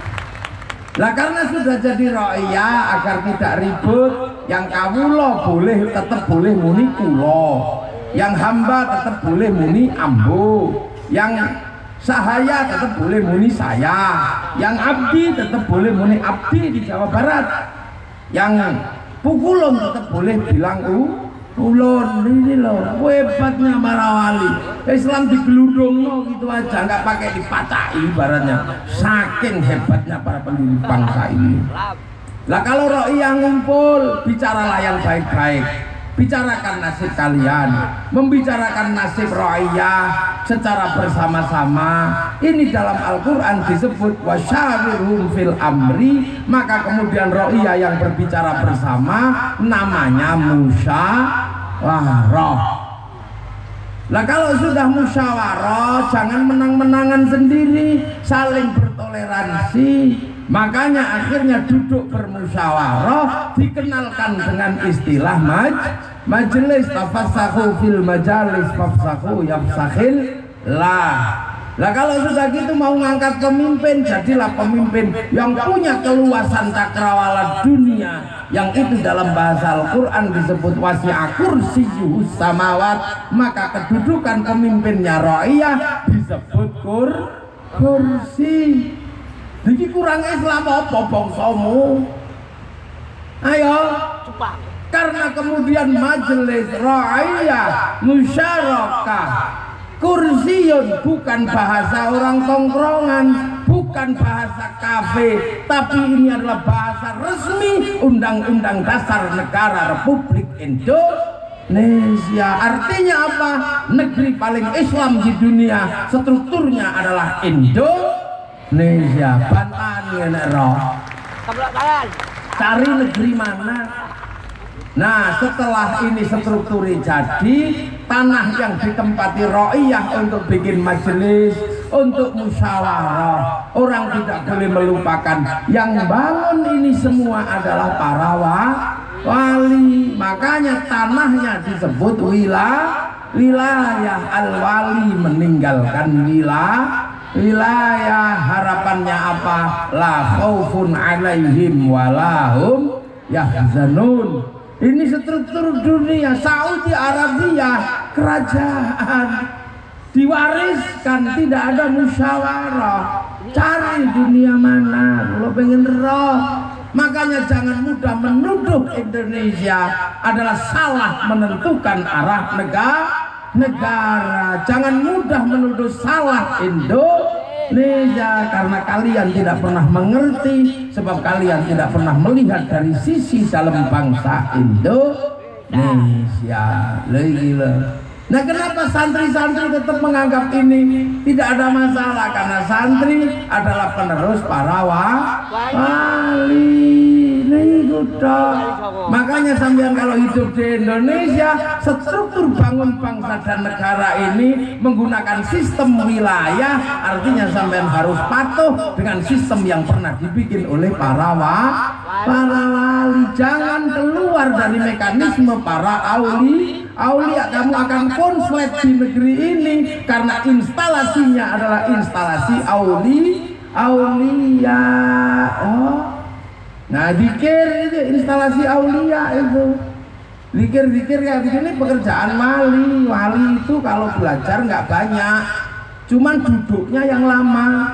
Lah karena sudah jadi ra'iyah, agar tidak ribut, yang kawula boleh tetap boleh muni kulo, yang hamba tetap boleh muni ambo, yang sahaya tetap boleh muni saya, yang abdi tetap boleh muni abdi di Jawa Barat, yang pukulun tetap boleh bilang u ulun. Ini loh hebatnya para wali. Islam digeludung gitu aja, nggak pakai dipacai ibaratnya. Saking hebatnya para pendiri bangsa ini. Lah kalau ra'iyah ngumpul, bicaralah yang baik-baik. Bicarakan nasib kalian, membicarakan nasib ra'iyah secara bersama-sama. Ini dalam Al-Quran disebut wasyawirhum fil amri. Maka kemudian ra'iyah yang berbicara bersama namanya musyawarah. Lah kalau sudah musyawarah, jangan menang-menangan sendiri, saling bertoleransi. Makanya akhirnya duduk bermusyawarah dikenalkan dengan istilah maj majelis. Tafassahu fil majalis fafsahu yafsakhil lah. Lah kalau sudah gitu mau ngangkat pemimpin, jadilah pemimpin yang punya keluasan cakrawala dunia, yang itu dalam bahasa Al-Quran disebut wasi'a kursiyyuhus samawat. Maka kedudukan pemimpinnya ra'iyah disebut kur kursi. Jadi kurang Islam apa bangsamu? Ayo, karena kemudian majelis ra'iyah musyarakah kursiyun bukan bahasa orang tongkrongan, bukan bahasa kafe, tapi ini adalah bahasa resmi Undang-Undang Dasar Negara Republik Indonesia. Artinya apa? Negeri paling Islam di dunia, strukturnya adalah Indonesia. Bantahan ya roh. Cari negeri mana? Nah, setelah ini strukturnya jadi, tanah yang ditempati ra'iyah untuk bikin majelis, untuk musyawarah, orang tidak boleh melupakan yang bangun ini semua adalah para wali. Makanya tanahnya disebut wilayah, wilayah al-wali, meninggalkan wilayah wilayah. Harapannya apa? La khaufun alaihim walahum yahzanun. Ini struktur dunia. Saudi Arabia kerajaan diwariskan, tidak ada musyawarah. Cari dunia mana kalau pengen roh. Makanya jangan mudah menuduh Indonesia adalah salah menentukan arah negara negara. Jangan mudah menuduh salah Indonesia Indonesia, karena kalian tidak pernah mengerti, sebab kalian tidak pernah melihat dari sisi dalam bangsa Indonesia. Gila. Nah, kenapa santri-santri tetap menganggap ini tidak ada masalah? Karena santri adalah penerus para wali. Nih udah. Makanya sampean kalau hidup di Indonesia, struktur bangun bangsa dan negara ini menggunakan sistem wilayah, artinya sampean harus patuh dengan sistem yang pernah dibikin oleh para wa, para wali. Jangan keluar dari mekanisme para auli. Aulia, kamu akan konslet di negeri ini karena instalasinya adalah instalasi auli, aulia. Oh, nah dikir itu instalasi aulia itu. Dikir-dikir ya begini pekerjaan wali. Wali itu kalau belajar nggak banyak, cuman duduknya yang lama.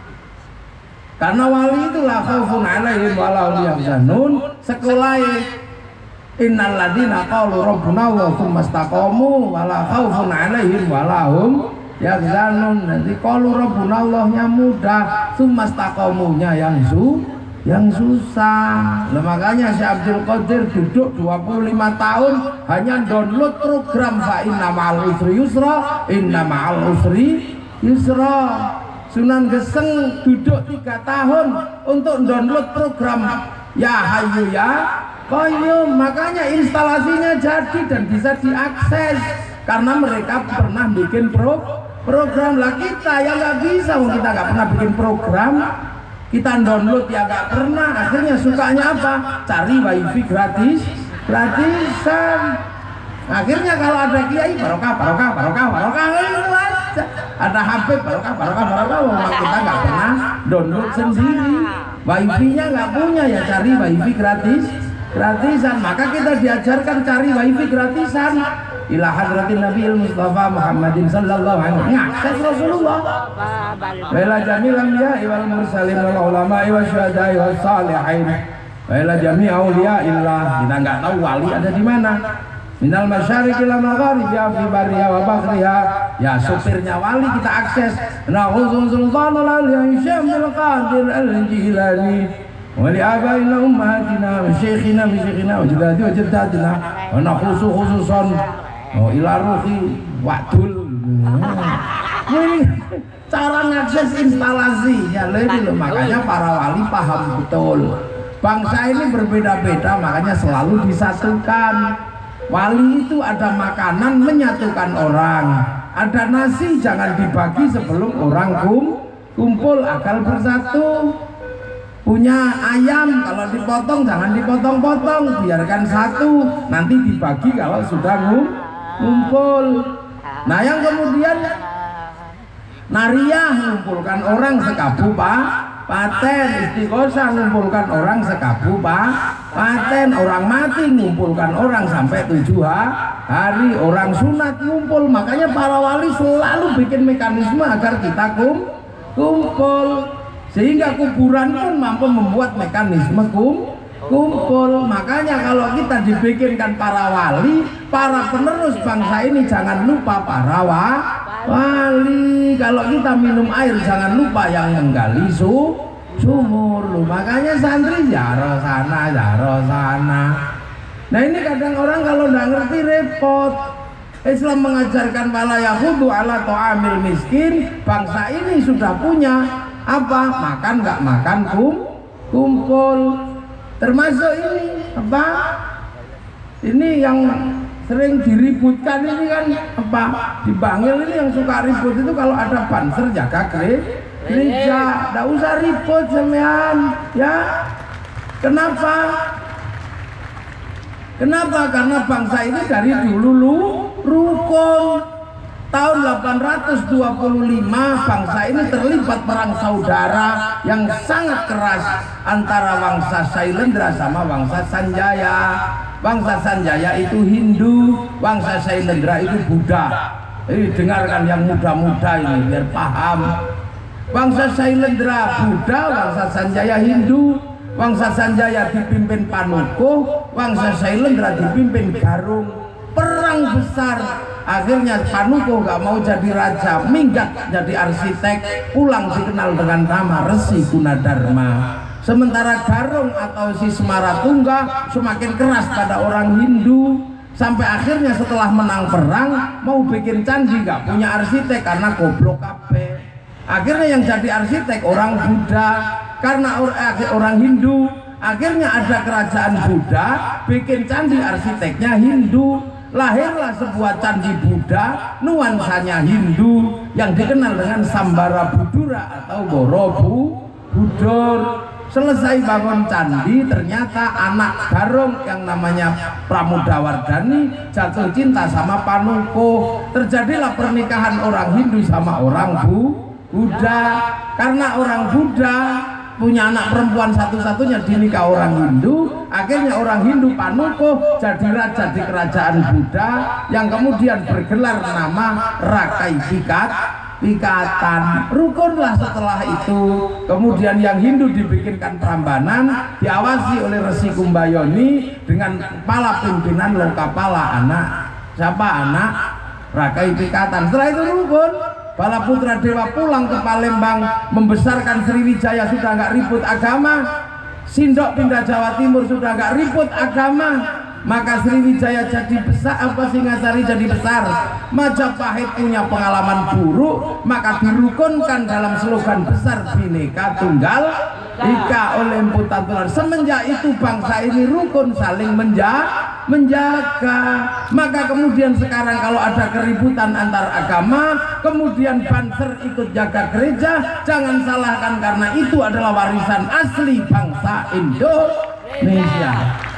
Karena wali itu la khaufun alaihim wa la hum yahzanun. Sekolah innal ladzina qalu rabbuna Allah tsumma istaqamu wala khaufun 'alaihim wala hum yahzanun. Nanti qalu rabbuna Allahnya mudah, tsumma istaqamunya yang su yang susah. Nah, makanya Syekh Abdul Qadir duduk dua puluh lima tahun hanya download program fa inna ma'al usri yusra, inna ma'al usri yusra. Sunan Geseng duduk tiga tahun untuk download program Ya Hayyu Ya Qayyum. Makanya instalasinya jadi dan bisa diakses karena mereka pernah bikin pro program. Lah kita yang nggak bisa, kita nggak pernah bikin program, kita download ya nggak pernah. Akhirnya sukanya apa? Cari wifi gratis, gratisan. Akhirnya kalau ada kiai barokah, barokah, barokah, barokah, itu aja. Ada H P barokah, barokah, barokah. Wah, kita nggak pernah download sendiri. Wifi-nya nggak punya, ya cari wifi gratis. Gratisan, maka kita diajarkan cari wifi gratisan ila hadratin Nabi Mustafa Muhammadin sallallahu alaihi wasallam, ngakses Rasulullah wa ila jamil anbiya wal mursalin wal ulama wa syuhada wal salihin wa ila jami' auliya illah. Kita nggak tahu wali ada di mana. Minal masyariq ila magharib ya fi barriha wa bahriha. Ya supirnya wali kita akses. Na'udzu sultanul aliyyi syamil qadir al-jilani wali abaina ummatina wa syekhina wa syekhina wa jadadi wa jadadina wa nakhusu khususan oh ila ruhi wadul. Ini cara ngakses instalasi ya lebih loh. Makanya para wali paham betul bangsa ini berbeda-beda, makanya selalu disatukan. Wali itu ada makanan menyatukan orang, ada nasi jangan dibagi sebelum orang kum, kumpul akal bersatu. Punya ayam kalau dipotong jangan dipotong-potong, biarkan satu, nanti dibagi kalau sudah ngumpul. Nah yang kemudian nariyah mengumpulkan orang sekabu pak paten, istiqosah mengumpulkan orang sekabu pak paten, orang mati mengumpulkan orang sampai tujuh hari, orang sunat ngumpul. Makanya para wali selalu bikin mekanisme agar kita kum, kumpul. Sehingga kuburan pun mampu membuat mekanisme kum, kumpul. Makanya kalau kita dibikinkan para wali, para penerus bangsa ini jangan lupa para wa, wali. Kalau kita minum air jangan lupa yang menggali su, sumur. Makanya santri jaro sana, jaro sana. Nah ini kadang orang kalau nggak ngerti repot. Islam mengajarkan wala yahudu ala ta'amil miskin. Bangsa ini sudah punya apa? Makan nggak makan kum, kumpul. Termasuk ini apa? Ini yang sering diributkan ini kan apa? Di Bangil ini yang suka ribut itu kalau ada banser jaga gereja. Nggak usah ribut semean, ya. Kenapa? Kenapa? Karena bangsa ini dari dulu lu rukun. Tahun delapan ratus dua puluh lima bangsa ini terlibat perang saudara yang sangat keras antara bangsa Sailendra sama bangsa Sanjaya. Bangsa Sanjaya itu Hindu, bangsa Sailendra itu Buddha. Ini dengarkan yang muda-muda ini biar paham. Bangsa Sailendra Buddha, bangsa Sanjaya Hindu. Bangsa Sanjaya dipimpin Panukuh, bangsa Sailendra dipimpin Garung. Perang besar Akhirnya Panuko nggak mau jadi raja, minggat jadi arsitek, pulang dikenal dengan nama Resi Gunadarma. Sementara Garung atau si Semaratungga semakin keras pada orang Hindu, sampai akhirnya setelah menang perang mau bikin candi nggak punya arsitek karena goblok kabeh. Akhirnya yang jadi arsitek orang Buddha karena orang Hindu. Akhirnya ada kerajaan Buddha bikin candi, arsiteknya Hindu. Lahirlah sebuah candi Buddha nuansanya Hindu yang dikenal dengan Sambara Budura atau Borobudur. Selesai bangun candi, ternyata anak Garung yang namanya Pramodawardhani jatuh cinta sama Panuko. Terjadilah pernikahan orang Hindu sama orang Bu Buddha. Karena orang Buddha punya anak perempuan satu-satunya dinikah orang Hindu, akhirnya orang Hindu Panuko jadi raja di kerajaan Buddha yang kemudian bergelar nama Rakai Pikat Pikatan. Rukunlah setelah itu. Kemudian yang Hindu dibikinkan Prambanan, diawasi oleh Resi Kumbayoni dengan kepala pimpinan Lokapala, anak siapa? Anak Rakai Pikatan. Setelah itu rukun. Bala putra dewa pulang ke Palembang membesarkan Sriwijaya, sudah nggak ribut agama. Sindok pindah Jawa Timur, sudah nggak ribut agama. Maka Sriwijaya jadi besar, apa Singasari jadi besar. Majapahit punya pengalaman buruk, maka dirukunkan dalam slogan besar Bhinneka Tunggal Ika oleh Empu Tantular. Semenjak itu bangsa ini rukun, saling menja menjaga. Maka kemudian sekarang kalau ada keributan antar agama, kemudian Banser ikut jaga gereja, jangan salahkan karena itu adalah warisan asli bangsa Indonesia.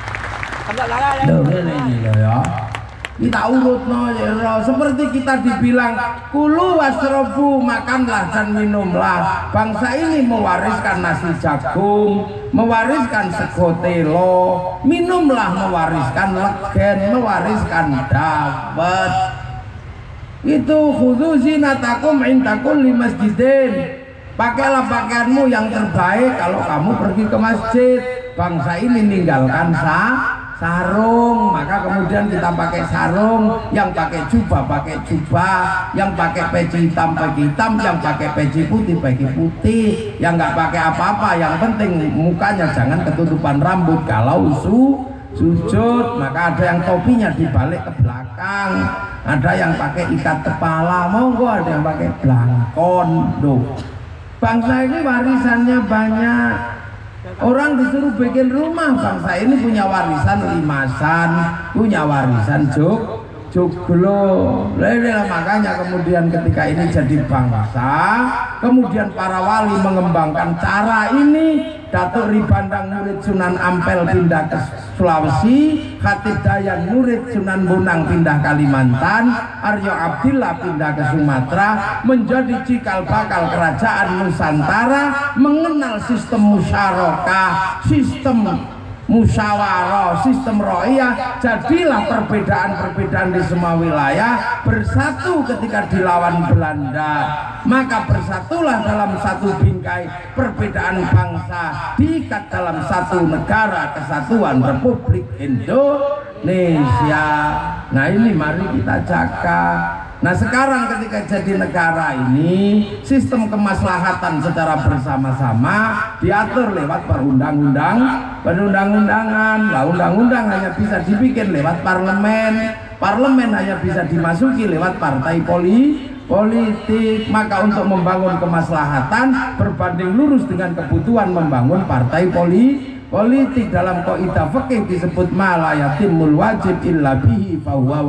Loh, ini loh ya. Kita urut no, ya. Seperti kita dibilang kulu wasrobu, makanlah dan minumlah. Bangsa ini mewariskan nasi jagung, mewariskan sego telo, minumlah mewariskan legen, mewariskan dawet. Itu khudu zinatakum inda kulli masjidin. Pakailah pakaianmu yang terbaik kalau kamu pergi ke masjid. Bangsa ini meninggalkan sah sarung, maka kemudian kita pakai sarung, yang pakai jubah pakai jubah, yang pakai peci hitam pakai hitam, yang pakai peci putih pakai putih, yang nggak pakai apa-apa, yang penting mukanya jangan ketutupan rambut kalau su sujud. Maka ada yang topinya dibalik ke belakang, ada yang pakai ikat kepala, monggo, ada yang pakai blangkon. Duh, bangsa ini warisannya banyak. Orang disuruh bikin rumah, bangsa ini punya warisan limasan, punya warisan jog joglo. Lelah, makanya kemudian ketika ini jadi bangsa, kemudian para wali mengembangkan cara ini. Datuk Ribandang murid Sunan Ampel pindah ke Sulawesi, Khatib Dayan murid Sunan Bonang pindah Kalimantan, Aryo Abdillah pindah ke Sumatera, menjadi cikal bakal kerajaan Nusantara, mengenal sistem musyarakah, sistem musyawarah, sistem ro'iyah. Jadilah perbedaan-perbedaan di semua wilayah bersatu ketika dilawan Belanda. Maka bersatulah dalam satu bingkai perbedaan bangsa, diikat dalam satu negara kesatuan Republik Indonesia. Nah ini mari kita jaga. Nah sekarang ketika jadi negara ini, sistem kemaslahatan secara bersama-sama diatur lewat perundang-undang, perundang-undangan. Lah undang-undang hanya bisa dibikin lewat parlemen, parlemen hanya bisa dimasuki lewat partai poli politik. Maka untuk membangun kemaslahatan berbanding lurus dengan kebutuhan membangun partai poli politik. Dalam kaidah fikih disebut malayatimul wajib illa bihi fahuwa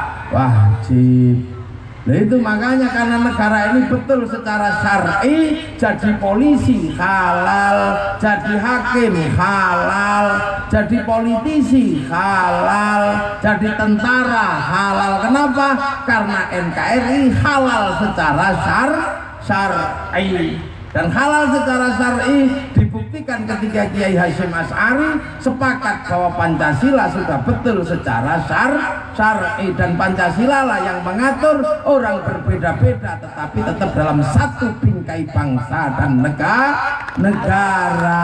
wajib. Nah itu makanya karena negara ini betul secara syar'i, jadi polisi halal, jadi hakim halal, jadi politisi halal, jadi tentara halal. Kenapa? Karena N K R I halal secara syar syar'i. Dan halal secara syar'i dibuktikan ketika Kiai Hasyim Asy'ari sepakat bahwa Pancasila sudah betul secara syar syar'i, dan Pancasila lah yang mengatur orang berbeda-beda tetapi tetap dalam satu bingkai bangsa dan negara. negara.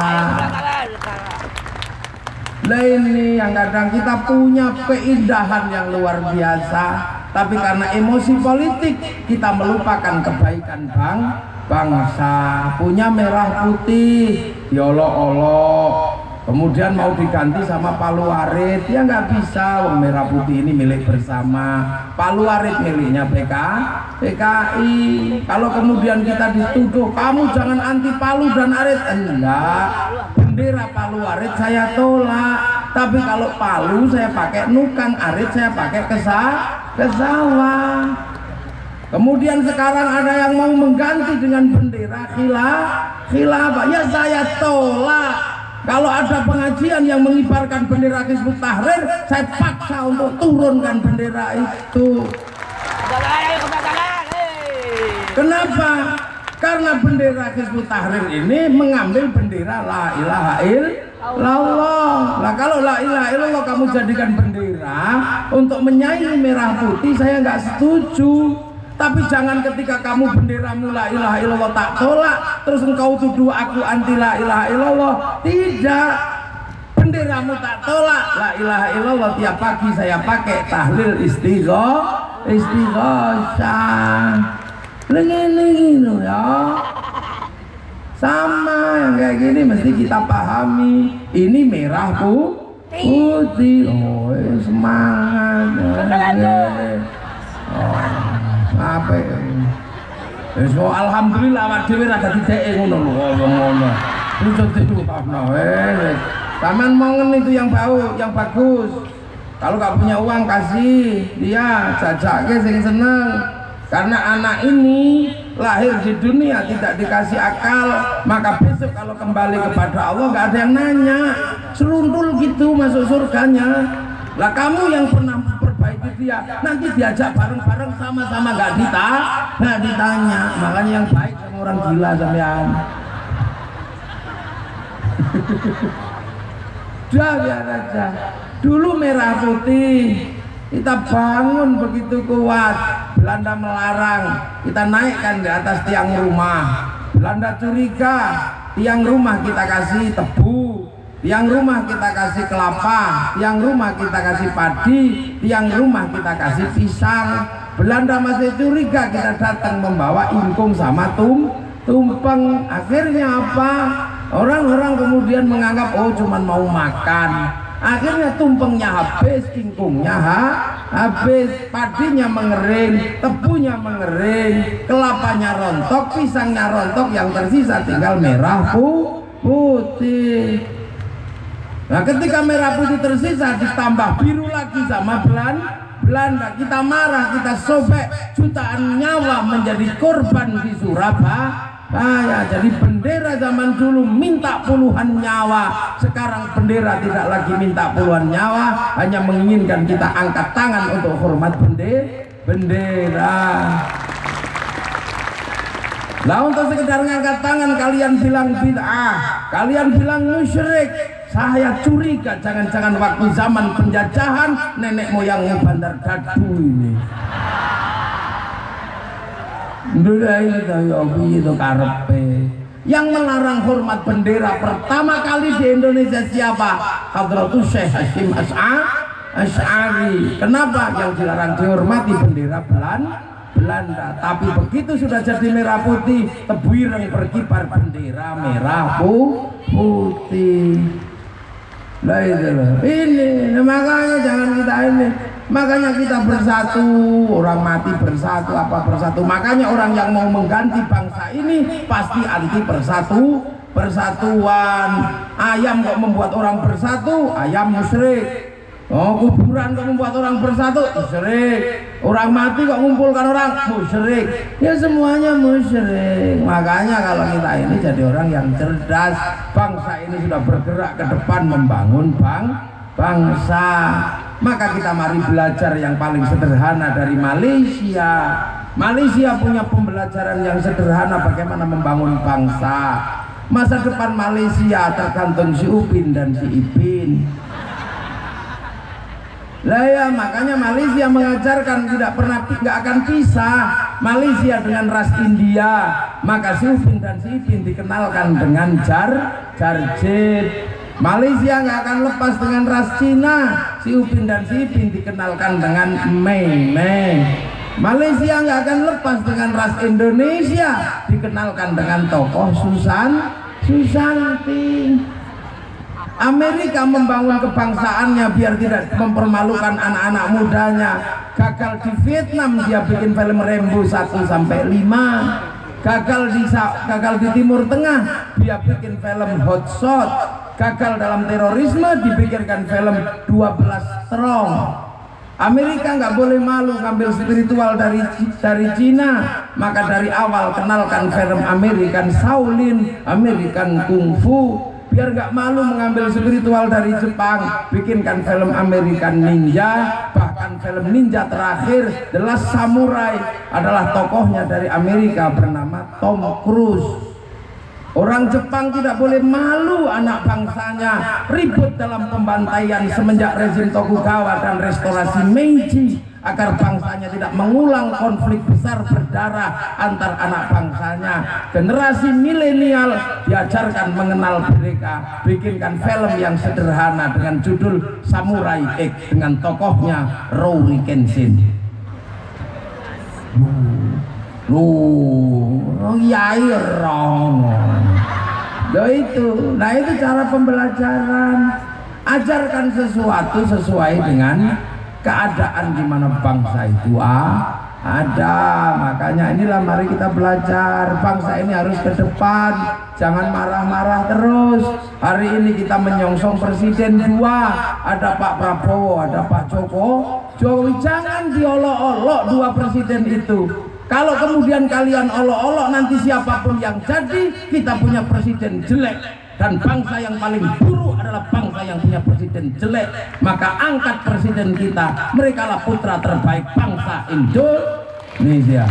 Nah ini yang kadang kita punya keindahan yang luar biasa. tapi karena emosi politik kita melupakan kebaikan bang bangsa. Punya merah putih diolok-olok, kemudian mau diganti sama Palu Arit, ya nggak bisa. Wong merah putih ini milik bersama, Palu Arit miliknya P K P K I. Kalau kemudian kita dituduh kamu jangan anti Palu dan Arit, enggak, bendera Palu Arit saya tolak, tapi kalau Palu saya pakai nukang, Arit saya pakai kesa kesawah. Kemudian sekarang ada yang mau mengganti dengan bendera khilaf khilafah, ya saya tolak. Kalau ada pengajian yang mengibarkan bendera Hizbut Tahrir, saya paksa untuk turunkan bendera itu. Kenapa? Karena bendera Hizbut Tahrir ini mengambil bendera la ilaha illallah. Nah kalau la ilaha illallah kamu jadikan bendera untuk menyaingi merah putih, saya nggak setuju. Tapi jangan ketika kamu benderamu la ilaha illallah tak tolak, terus engkau tuduh aku anti la ilaha illallah. Tidak, benderamu tak tolak, la ilaha illallah tiap pagi saya pakai tahlil istighosah istighosah. Lengin-lengin ya. Sama yang kayak gini mesti kita pahami. Ini merah putih. Oh, semangat. Oh. Apa ya? So, alhamdulillah awak dhewe ra dadi dheke ngono lho, ngono. Itu itu apa eh. Taman mongen itu yang bau, yang bagus. Kalau nggak punya uang kasih dia, jajake sing seneng. Karena anak ini lahir di dunia tidak dikasih akal, maka besok kalau kembali kepada Allah nggak ada yang nanya, serundul gitu masuk surganya. Lah kamu yang pernah perbaiki dia, nanti diajak bareng-bareng sama-sama nggak dita, nggak ditanya. Makanya yang baik sama orang gila sampean. Dah biar aja. Dulu merah putih kita bangun begitu kuat, Belanda melarang, kita naikkan di atas tiang rumah. Belanda curiga, tiang rumah kita kasih tebu, tiang rumah kita kasih kelapa, tiang rumah kita kasih padi, tiang rumah kita kasih pisang. Belanda masih curiga, kita datang membawa ingkung sama tum tumpeng. Akhirnya apa? Orang-orang kemudian menganggap oh cuman mau makan. Akhirnya tumpengnya habis, ingkungnya ha, habis, padinya mengering, tebunya mengering, kelapanya rontok, pisangnya rontok, yang tersisa tinggal merah putih. Nah ketika merah putih tersisa ditambah biru lagi sama Belanda, kita marah, kita sobek, jutaan nyawa menjadi korban di Surabaya. Ah ya, jadi bendera zaman dulu minta puluhan nyawa, sekarang bendera tidak lagi minta puluhan nyawa, hanya menginginkan kita angkat tangan untuk hormat bendera. Nah untuk sekedar ngangkat tangan kalian bilang bid'ah, kalian bilang musyrik. Saya curiga jangan-jangan waktu zaman penjajahan nenek moyangmu Bandar Dadu ini. Itu karepe. Yang melarang hormat bendera pertama kali di Indonesia siapa? Hadratus Syekh Hasyim Asy'ari. Kenapa? Yang dilarang dihormati bendera Belanda. Tapi begitu sudah jadi merah putih, tebu ireng berkibar bendera merah putih. Lah itu loh. Ini makanya jangan kita ini. Makanya kita bersatu, orang mati bersatu, apa bersatu. Makanya orang yang mau mengganti bangsa ini pasti anti persatu, persatuan. Ayam kok membuat orang bersatu, ayam musyrik. Oh, kuburan kok membuat orang bersatu, musyrik. Orang mati kok mengumpulkan orang, musyrik. Ya semuanya musyrik. Makanya kalau kita ini jadi orang yang cerdas, bangsa ini sudah bergerak ke depan membangun bang bangsa. Maka kita mari belajar yang paling sederhana dari Malaysia. Malaysia punya pembelajaran yang sederhana bagaimana membangun bangsa. Masa depan Malaysia tergantung si Upin dan si Ipin. Lah ya, makanya Malaysia mengajarkan tidak pernah nggak akan pisah Malaysia dengan ras India. Maka si Upin dan si Ipin dikenalkan dengan jar jarjit. Malaysia nggak akan lepas dengan ras Cina. Si Upin dan si Ipin dikenalkan dengan Mei Mei. Malaysia nggak akan lepas dengan ras Indonesia, dikenalkan dengan tokoh Susan Susanti. Amerika membangun kebangsaannya biar tidak mempermalukan anak-anak mudanya. Gagal di Vietnam, dia bikin film Rambo satu sampai lima. Gagal di gagal di Timur Tengah, dia bikin film Hot Shot. Gagal dalam terorisme, dipikirkan film dua belas Strong. Amerika nggak boleh malu ngambil spiritual dari dari Cina, maka dari awal kenalkan film American Shaolin, American Kung Fu. Biar nggak malu mengambil spiritual dari Jepang, bikinkan film American Ninja. Bahkan film ninja terakhir The Last Samurai adalah tokohnya dari Amerika bernama Tom Cruise. Orang Jepang tidak boleh malu anak bangsanya ribut dalam pembantaian semenjak rezim Tokugawa dan restorasi Meiji, agar bangsanya tidak mengulang konflik besar berdarah antar anak bangsanya. Generasi milenial diajarkan mengenal mereka, bikinkan film yang sederhana dengan judul Samurai X dengan tokohnya Rory Kenshin. Loh, yai rono. Loh itu, nah itu cara pembelajaran. Ajarkan sesuatu sesuai dengan keadaan di mana bangsa itu ah, ada. Makanya inilah mari kita belajar. Bangsa ini harus ke depan, jangan marah-marah terus. Hari ini kita menyongsong presiden dua, ada Pak Prabowo, ada Pak Joko Jokowi. Jangan diolok-olok dua presiden itu. Kalau kemudian kalian olok-olok, nanti siapapun yang jadi, kita punya presiden jelek. Dan bangsa yang paling buruk adalah bangsa yang punya presiden jelek. Maka angkat presiden kita, mereka lah putra terbaik bangsa Indonesia.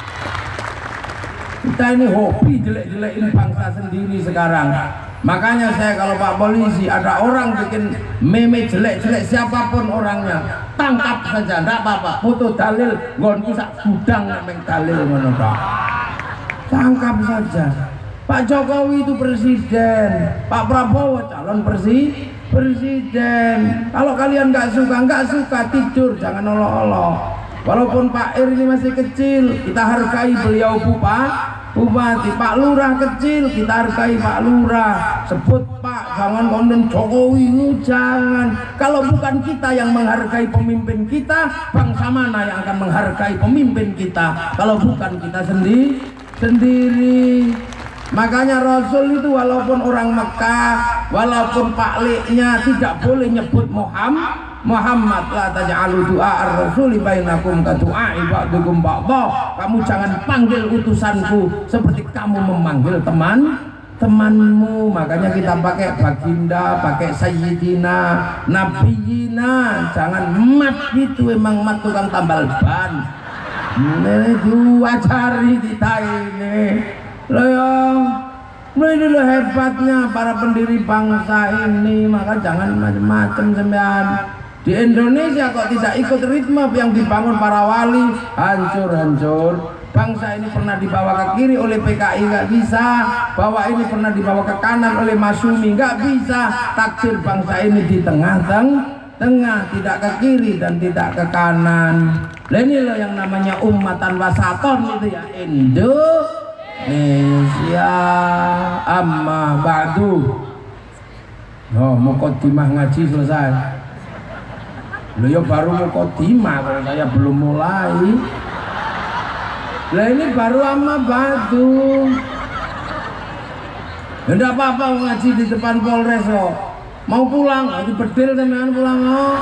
Kita ini hobi jelek-jelekin bangsa sendiri sekarang. Makanya saya kalau Pak Polisi ada orang bikin meme jelek-jelek, siapapun orangnya, tangkap saja, enggak apa-apa. Foto dalil, ngonku sak gudang neng dalil ngono tok. Tangkap saja. Pak Jokowi itu presiden, Pak Prabowo calon persi presiden. Kalau kalian nggak suka, nggak suka tidur, jangan olok-olok. Walaupun Pak Ir ini masih kecil, kita hargai beliau Bupati. Bupati, Pak Lurah kecil, kita hargai Pak Lurah. Sebut Pak, jangan konten Jokowi itu, jangan. Kalau bukan kita yang menghargai pemimpin kita, bangsa mana yang akan menghargai pemimpin kita? Kalau bukan kita sendiri, sendiri. Makanya Rasul itu walaupun orang Mekah, walaupun Pak Leknya tidak boleh nyebut Muhammad. Muhammad, la taj'alu du'a ar-rasuli bainakum ka du'a ba'dukum ba'dha. Kamu jangan panggil utusanku seperti kamu memanggil teman temanmu. Makanya kita pakai baginda, pakai sayyidina, nabiyina. Jangan mat gitu, emang mat tukang tambal ban. Ini diwajari kita ini. Loh ya, loh ini loh hebatnya para pendiri bangsa ini. Maka jangan macam-macam sembahan. Di Indonesia kok tidak ikut ritme yang dibangun para wali, hancur-hancur. Bangsa ini pernah dibawa ke kiri oleh P K I, nggak bisa. Bahwa ini pernah dibawa ke kanan oleh Masyumi, nggak bisa. Takdir bangsa ini di tengah-tengah, tidak ke kiri dan tidak ke kanan. Nah ini loh yang namanya ummatan wasaton itu ya, Indonesia. Amma ba'du. Oh, muqaddimah ngaji selesai. Loh ya baru muqaddimah, kalau saya belum mulai. Lah ini baru amma batu. Ya enggak apa-apa ngaji di depan Polres kok. Mau pulang, lagi bedil teman pulang kok.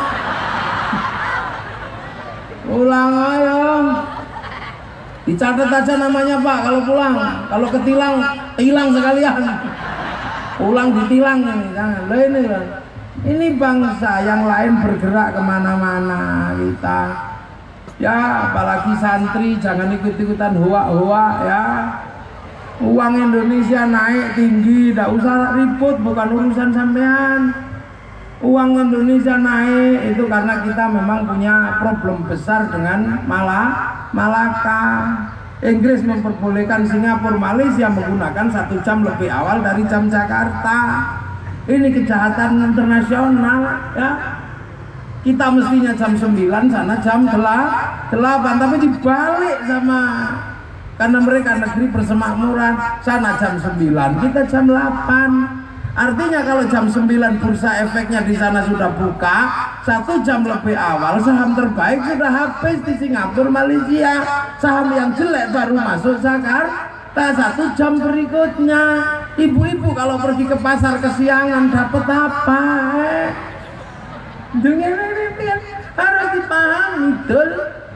Pulang ayo. Dicatat aja namanya Pak kalau pulang. Kalau ketilang, tilang sekalian. Pulang ditilang ini, jangan. Lah ini lah. Ini bangsa yang lain bergerak kemana-mana kita. Ya apalagi santri jangan ikut-ikutan hoa-hoa ya. Uang Indonesia naik tinggi, tidak usah ribut, bukan urusan sampean. Uang Indonesia naik itu karena kita memang punya problem besar dengan Malah, Malaka. Inggris memperbolehkan Singapura, Malaysia menggunakan satu jam lebih awal dari jam Jakarta. Ini kejahatan internasional ya. Kita mestinya jam sembilan, sana jam delapan, tapi dibalik sama, karena mereka negeri persemakmuran, sana jam sembilan, kita jam delapan. Artinya kalau jam sembilan bursa efeknya di sana sudah buka, satu jam lebih awal saham terbaik sudah habis di Singapura, Malaysia. Saham yang jelek baru masuk Jakarta satu jam berikutnya. Ibu-ibu kalau pergi ke pasar kesiangan dapat apa? Eh? Dengan ini harus dipahami betul.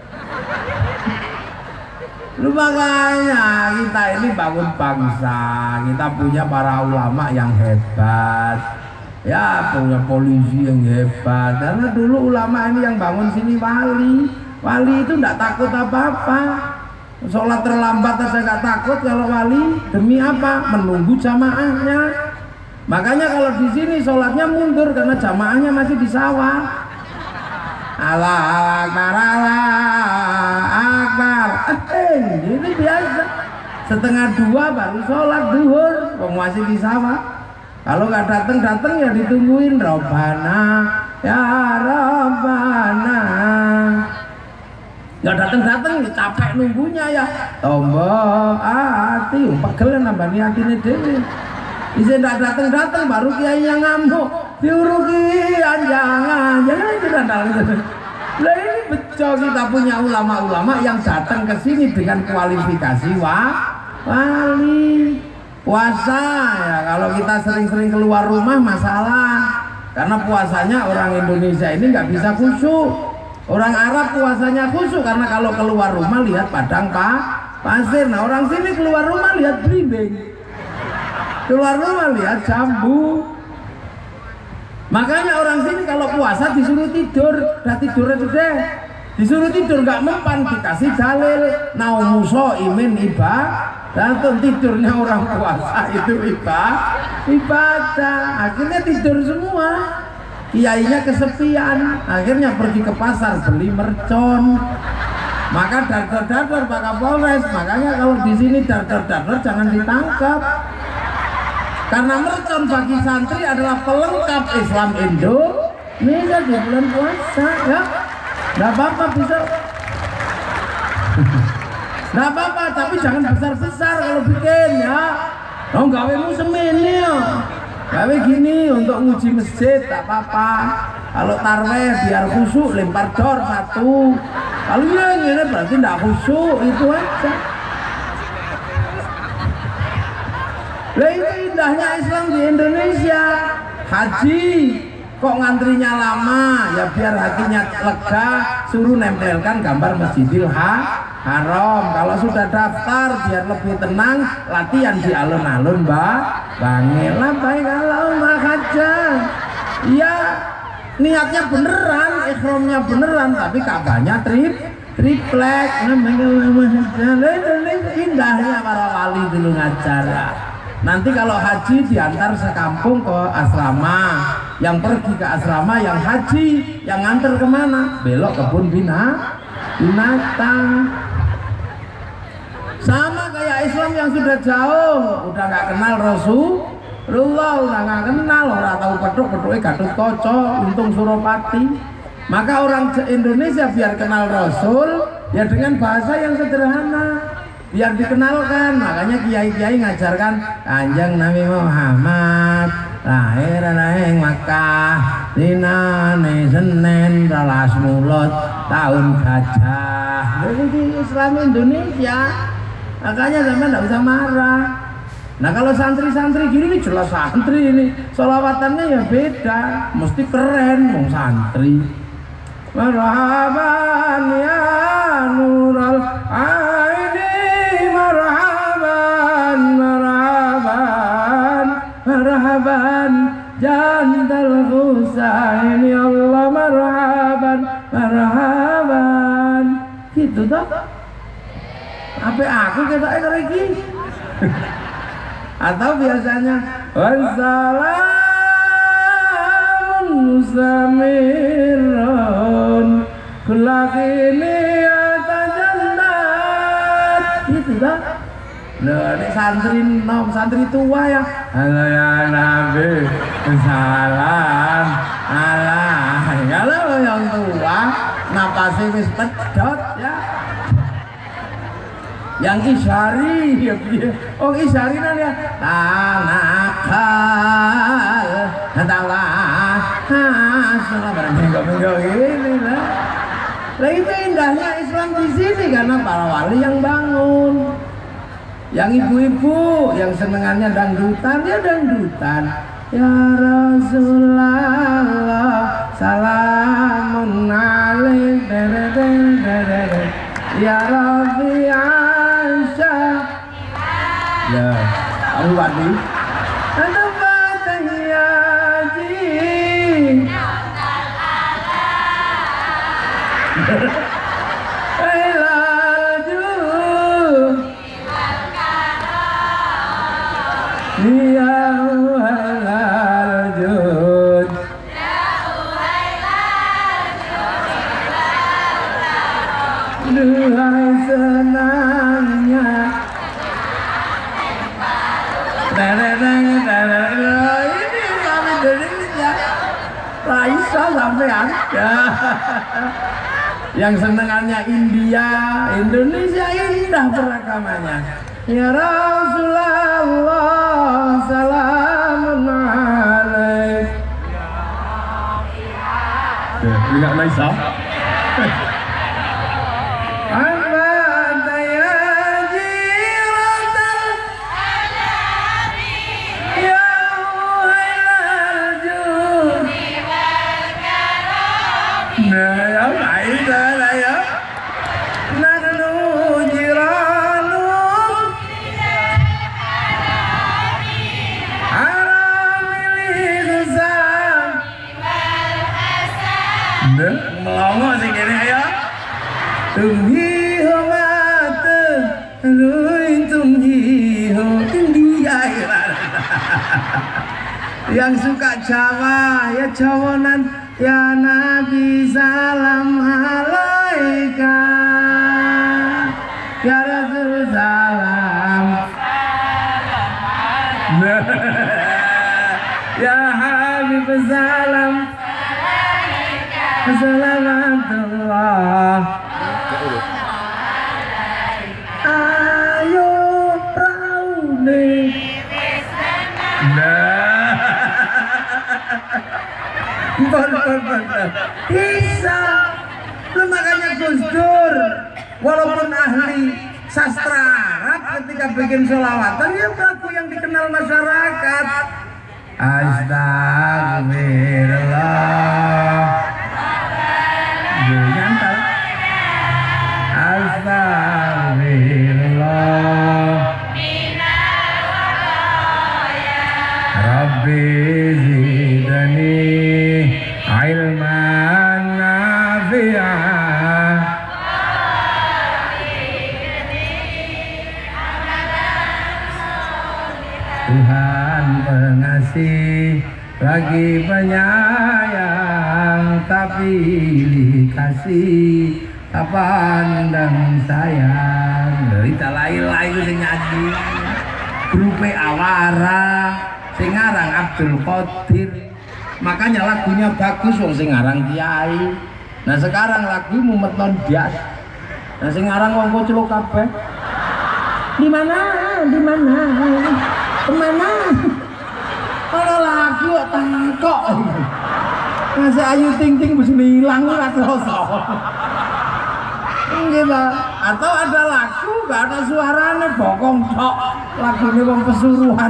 Lu makanya kita ini bangun bangsa, kita punya para ulama yang hebat, ya punya polisi yang hebat. Karena dulu ulama ini yang bangun sini wali, wali itu tidak takut apa-apa. Sholat terlambat aja nggak takut kalau wali. Demi apa? Menunggu jamaahnya. Makanya kalau di sini sholatnya mundur karena jamaahnya masih di sawah. Allah Akbar, Allah Akbar. Eh, ini biasa. Setengah dua baru sholat duhur, masih di sawah. Kalau nggak datang datang ya ditungguin Robbana, ya Robbana. Nggak datang datang ya capek nunggunya ya. Tombol hati, pegel nambah niatine dewi. Bisa nggak datang datang baru kiai yang ngamuk. Diurugi anjangan, jangan itu dandang. Lah ini betul kita punya ulama-ulama yang datang ke sini dengan kualifikasi wa, wali. Puasa ya, kalau kita sering-sering keluar rumah masalah. Karena puasanya orang Indonesia ini nggak bisa khusyuk. Orang Arab puasanya khusyuk karena kalau keluar rumah lihat padang pak pasir. Nah orang sini keluar rumah lihat belimbing, keluar rumah lihat jambu. Makanya orang sini kalau puasa disuruh tidur, udah tidur aja deh. Disuruh tidur nggak mempan, dikasih dalil naumuso imin iba. Dan tidurnya orang puasa itu iba, ibadah. Akhirnya tidur semua. Kiainya kesepian, akhirnya pergi ke pasar beli mercon. Maka dadar-dadar Pak Kapolres. Makanya kalau di sini dadar-dadar jangan ditangkap. Karena mercon bagi santri adalah pelengkap Islam Indonesia di bulan puasa ya. Nggak apa-apa bisa. Nggak apa-apa, tapi jangan besar-besar kalau bikin ya. Oh gawemu semene ya. Gawe gini untuk nguji masjid tak apa-apa. Kalau tarweh biar khusyuk lempar dor satu. Kalau yang ini berarti nggak khusyuk, itu aja. Lah ini indahnya Islam di Indonesia. Haji kok ngantrinya lama, ya biar hatinya lega, suruh nempelkan gambar Masjidil Haram. Kalau sudah daftar biar lebih tenang, latihan di alun-alun Mbak Bangela baik kalau Mbak Haja. Ya niatnya beneran, ikhramnya beneran, tapi kabarnya trip triplek. Indahnya para wali dulu ngajar. Nanti kalau haji diantar sekampung ke asrama, yang pergi ke asrama yang haji, yang nganter kemana? Belok kebun bina, binatang. Sama kayak Islam yang sudah jauh, udah nggak kenal Rasulullah, udah nggak kenal, orang tahu peduk peduknya Gatot Kaca, Untung Suropati. Maka orang Indonesia biar kenal Rasul, ya dengan bahasa yang sederhana. Biar dikenalkan, makanya kiai-kiai ngajarkan Kanjeng Nabi Muhammad lahir nang Makkah dinane Senin rolas Mulud tahun gajah. Jadi Islam Indonesia, makanya zaman tidak usah marah. Nah kalau santri-santri gini nih jelas santri ini, solawatannya ya beda, mesti keren mau santri. Marhaban ya Nurul Aini, marhaban, marhaban, marhaban, Jandal Husain, ya Allah marhaban, marhaban. Gitu toh? Apa aku kata kayak gini? Atau biasanya wassalamun samirun kulakini atajannat. Gitu toh? Loh, ini santri nom, santri tua ya. Halo ya Nabi, salam. Alah, kalau yang tua, napasnya wis pedot ya. Yang Isyari, ya, oh Isyari nanya ya. Tanakal, tanah, selama minggu-minggu ini lah. Lah itu indahnya Islam di sini karena para wali yang bangun. Yang ibu-ibu yang senengannya dangdutan, ya dangdutan. Ya Rasulullah, salamun alaik, ya Rabbi Aisyah. Ya, aku wadi. Ada batang yaji. Ya Uhailajud, duhai senangnya. Ini kami dirinya Raisa sampean ya. Yang senengannya India, Indonesia indah peragamannya. Ya Rasulullah, salamun alaik. Enggak Raisa. Melongo sing kene ayo. Tunghi ho mate, ruin tunghi ho India. Yang suka Jawa ya Jawanan, ya Nabi salam alaika, ya Rasul salam, ya Habib salam. Salamatullah. Ayo praune. Nah. Benar-benar. Bisa. Lu makanya Gus Dur walaupun ahli sastra Arab ketika bikin sholawatan ya lagu yang dikenal masyarakat. Astagfirullah. Nyantal. Astagfirullah. Rabbi zidni ilman nafi'ah. Tuhan pengasih lagi penyayang, tapi dikasih pandang sayang. Derita lain-lain sing nyanyi grupe Awara sing aran Abdul Qadir. Makanya lagunya bagus wong sing aran Kiai. Nah sekarang lagu Mumet Non Bias. Nah sing aran wong koclok kabeh. Di mana? Di mana? Kemana? Kalau lagu takok. Masih Ayu Ting Ting wis hilang ora terasa. Gitu. Atau ada lagu gak ada suaranya bokong tok. Lagunya wong pesuruhan.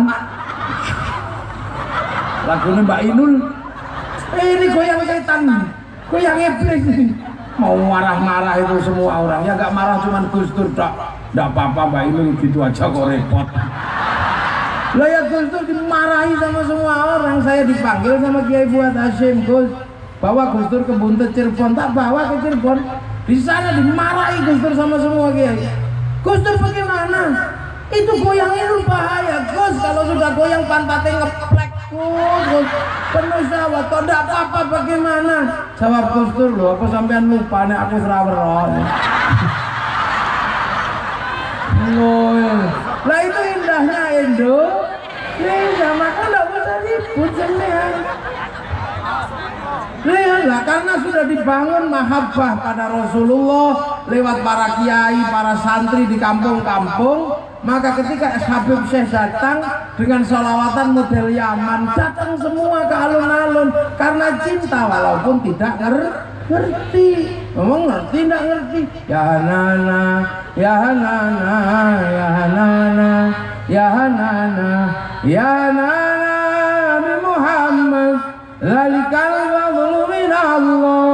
Lagunya Mbak Inul. Eh, ini goyang setan. Goyang iblis. Mau marah-marah itu semua orang. Ya gak marah cuman Gus Dur tok. Nggak apa-apa Mbak Inul gitu aja kok repot. Lah ya Gus Dur dimarahi sama semua orang. Saya dipanggil sama Kiai Fuad Hasyim, Gus, bawa Gus Dur ke Buntet Cirebon. Tak bawa ke Cirebon. Di sana dimarahi Gus Dur sama semua Kiai. Gus Dur bagaimana? Itu goyang itu bahaya Gus. Kalau sudah goyang pantatnya ngeplek Gus, Gus. Penuh sawah. Kok enggak apa-apa bagaimana? Jawab Gus Dur, loh apa sampean lupa nih aku seraweron. Loh, Lah itu indahnya Indonesia, maka nggak usah ribut semua. Lihatlah, karena sudah dibangun mahabbah pada Rasulullah lewat para kiai, para santri di kampung-kampung, maka ketika Habib Syekh datang dengan sholawatan model Yaman, datang semua ke alun-alun karena cinta walaupun tidak ngerti. Ngomong ngerti tidak ngerti? Ya Nana, ya Nana, ya Nana, ya Nana, ya Nana Nabi Muhammad. Zalikal fadlu min Allah.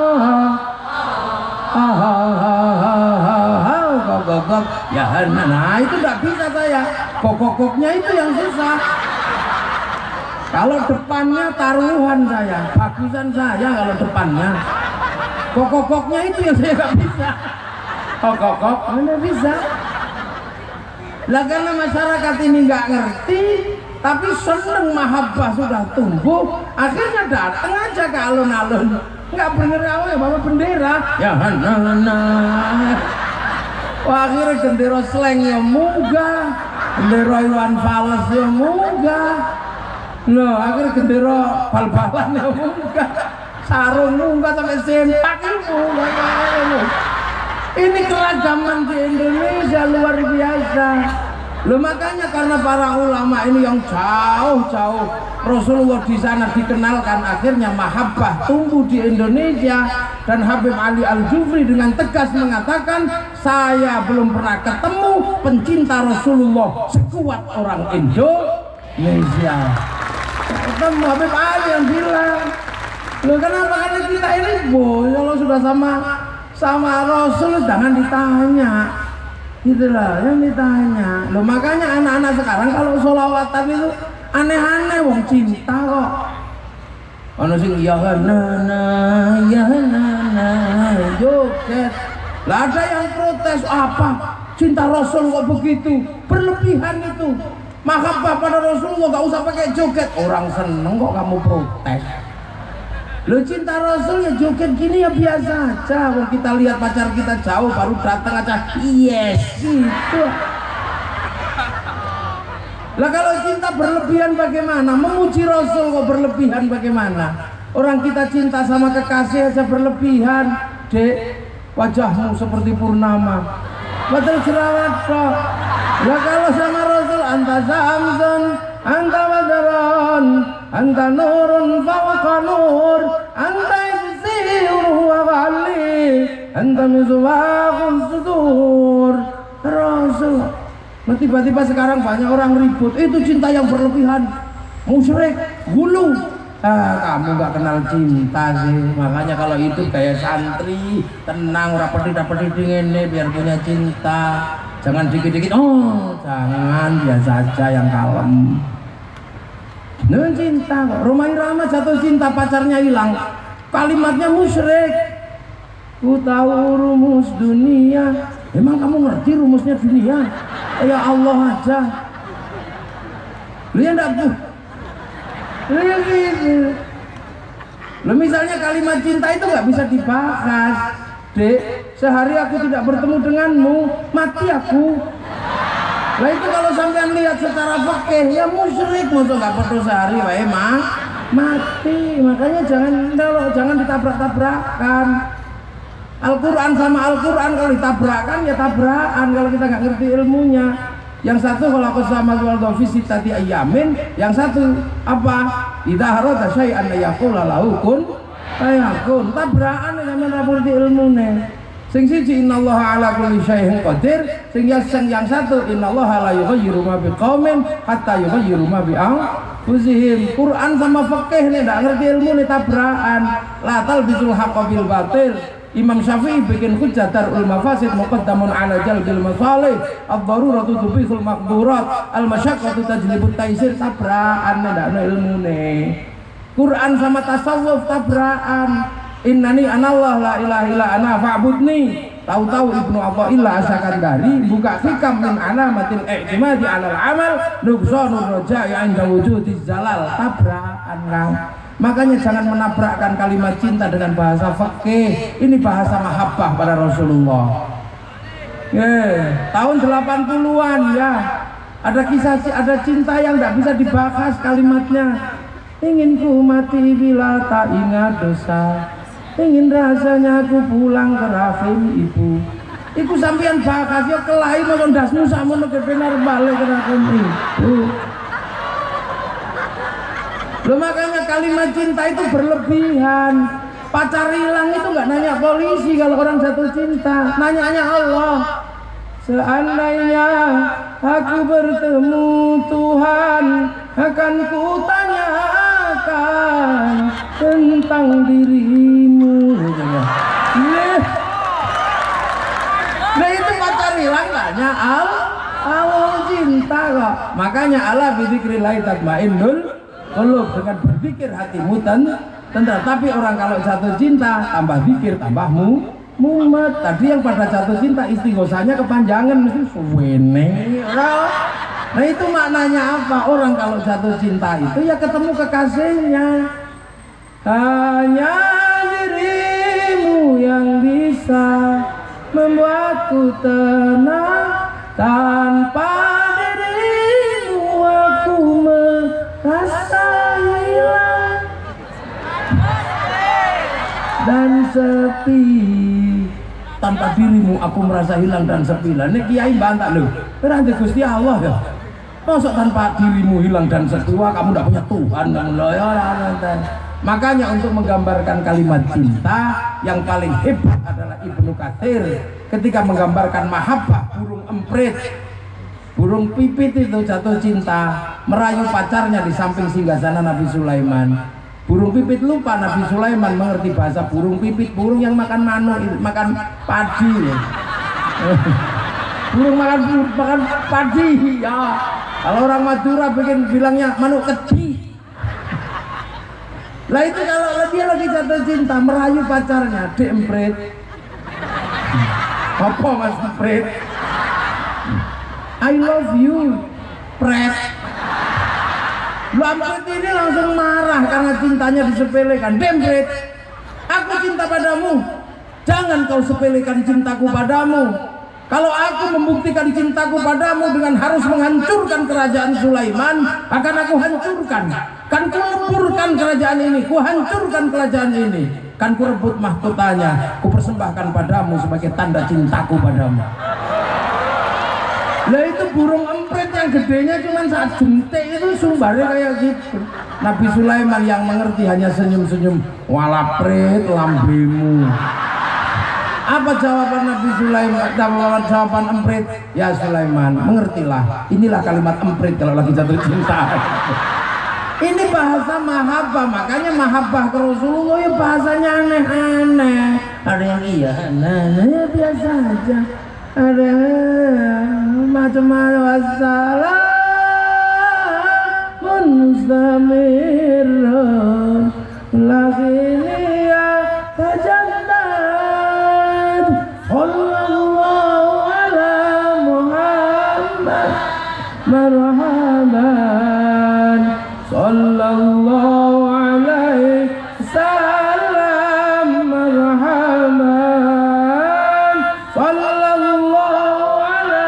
Gok-gok ya, nah itu nggak bisa saya. Kok-koknya itu yang susah. Kalau depannya taruhan saya, bagusan saya kalau depannya. Kok-koknya itu yang saya nggak bisa. Kok-kok mana bisa? Lah karena masyarakat ini nggak ngerti, tapi seneng mahabbah sudah tumbuh, akhirnya datang aja ke alun-alun. Nggak bener ya bawa bendera ya Nana. Wah, akhirnya gendera slang ya munggah, gendera Iwan Fals ya munggah. Loh, akhirnya gendera bal-balan ya munggah, sarung munggah sampai sempak itu munggah. Ini keragaman di Indonesia luar biasa. Loh, makanya karena para ulama ini yang jauh-jauh Rasulullah di sana dikenalkan, akhirnya mahabbah tumbuh di Indonesia. Dan Habib Ali Al-Jufri dengan tegas mengatakan, saya belum pernah ketemu pencinta Rasulullah sekuat orang Indonesia. Ketemu Habib Ali yang bilang, loh kenapa? Karena kita ini boy, kalau sudah sama sama Rasul jangan ditanya. Itulah yang ditanya. Loh, makanya anak-anak sekarang kalau sholawatan itu aneh-aneh, wong cinta kok. Ono sing ya nana, ya nana, joget. Lah ada yang protes, apa? Cinta Rasul kok begitu? Berlebihan itu. Mahabbah pada Rasulullah gak usah pakai joget. Orang seneng kok kamu protes. Lo cinta Rasul ya joget gini ya biasa aja. Kalau kita lihat pacar kita jauh baru datang aja, yes gitu. Lah kalau cinta berlebihan bagaimana? Memuji Rasul kok berlebihan bagaimana? Orang kita cinta sama kekasih aja berlebihan. Dek, wajahmu seperti purnama, betul jerawat kok. Lah kalau sama Rasul, anta samsun, anta badron, anta nurun fawqa nur, anta isiru wa ghali, anta misbahun sudur. Rasul. Nah, tiba-tiba sekarang banyak orang ribut, itu cinta yang berlebihan, musyrik, gulu. Ah, kamu nggak kenal cinta sih. Makanya kalau itu kayak santri, tenang, ora pedih-pedih dingin nih, biar punya cinta. Jangan dikit-dikit, oh jangan, biasa aja yang kalem. Nah, cinta kok. Roma Irama jatuh cinta, pacarnya hilang, kalimatnya musyrik. Ku tahu rumus dunia. Emang kamu ngerti rumusnya dunia? Ya Allah aja. Lihat enggak tuh? Lihat gitu. Loh, misalnya kalimat cinta itu nggak bisa dibahas. Dek, sehari aku tidak bertemu denganmu, mati aku. Nah itu kalau sampean lihat secara fikih ya musyrik, masa nggak perlu sehari wae mah mati. Makanya jangan kalau jangan ditabrak-tabrakan. Al-Quran sama Al-Quran kalau ditabrakkan ya tabrakan kalau kita nggak ngerti ilmunya. Yang satu kalau aku sama jual dovis tadi ayamin, yang satu apa? Idza harada syai'an yaqula lahu kun fayakun. Tabrakan yang ngerti ilmune. Sing siji innallaha ala kulli syai'in qadir, sing yang satu innallaha la yughayyiru ma biqaumin hatta yughayyiru ma bi anfusihim. Quran sama fikih nih nggak ngerti ilmu nih tabrakan. La talbisul haqqo bil batil. Imam Syafi'i bikin hujjah darul mafasid muqaddamun ala jalbil masalih, ad-daruratu tubihul maqdurat, al-masyaqqatu tajlibut taisir. Tabrakan ndak ana ilmune. Quran sama tasawuf tabrakan. Innani anallah la ilaha illa ana fa'budni. Tahu-tahu Ibnu Athaillah Asy-Syakandari buka hikam min alamatil i'timadi 'alal amal nuqsanur raja'i 'inda wujudiz zalal. Tabrakan kan. Makanya jangan menabrakkan kalimat cinta dengan bahasa fikih. Ini bahasa mahabbah pada Rasulullah. Yeah. Tahun delapan puluhan ya. Ada kisah, ada cinta yang tidak bisa dibahas kalimatnya. Ingin ku mati bila tak ingat dosa, ingin rasanya ku pulang ke rahim ibu. Iku sampean bakas yo kelahi mau ndasmu sakmono kepenar balik ke rahim ibu. Loh makanya kalimat cinta itu berlebihan. Pacar hilang itu nggak nanya polisi kalau orang jatuh cinta, nanyanya Allah. Seandainya aku bertemu Tuhan, akan kutanyakan tentang dirimu. Nah, nah itu pacar hilang nanya al Allah cinta kok. Makanya Allah bidzikrillah tatmainnul qulub, dengan berzikir hatimu tenang. Tapi orang kalau jatuh cinta tambah zikir tambah mu mumet. Tadi yang pada jatuh cinta istighosahnya kepanjangan mesti suwene. Nah itu maknanya apa? Orang kalau jatuh cinta itu ya ketemu kekasihnya. Hanya dirimu yang bisa membuatku tenang, tanpa dirimu aku merasa hilang dan sepi. Tanpa dirimu aku merasa hilang dan sepi. Lah nek kiai bantah lho, ora ndek Gusti Allah ya. Mosok tanpa dirimu hilang dan sepi, wah kamu ndak punya Tuhan lho ya. Makanya untuk menggambarkan kalimat cinta yang paling hebat adalah Ibnu Katsir ketika menggambarkan mahabbah burung emprit. Burung pipit itu jatuh cinta merayu pacarnya di samping singgasana Nabi Sulaiman. Burung pipit lupa Nabi Sulaiman mengerti bahasa burung pipit, burung yang makan manu, makan padi. Burung makan makan padi ya. Kalau orang Madura bikin bilangnya manuk kecil. Lah itu kalau dia lagi jatuh cinta merayu pacarnya, Dek emprit. Apa Mas emprit? I love you, pret. Lampret ini langsung marah karena cintanya disepelekan. Dempret, aku cinta padamu, jangan kau sepelekan cintaku padamu. Kalau aku membuktikan cintaku padamu dengan harus menghancurkan kerajaan Sulaiman, akan aku hancurkan. Kan ku leburkan kerajaan ini, ku hancurkan kerajaan ini. Kan ku rebut mahkotanya, ku persembahkan padamu sebagai tanda cintaku padamu. Lah itu burung emprit yang gedenya cuma saat jentik itu sumbarnya kayak gitu. Nabi Sulaiman yang mengerti hanya senyum-senyum. Walapret lambemu. Apa jawaban Nabi Sulaiman? Jawaban jawaban emprit, ya Sulaiman, mengertilah. Inilah kalimat emprit kalau lagi jatuh cinta. Ini bahasa mahabbah, makanya mahabbah ke Rasulullah ya bahasanya aneh-aneh. Ada yang iya, aneh-aneh ya biasa aja. Ada macam-macam wassalamun mustamirun lakhiniya tajannat sallallahu ala Muhammad marhaban sallallahu alaihi wasallam marhaban sallallahu ala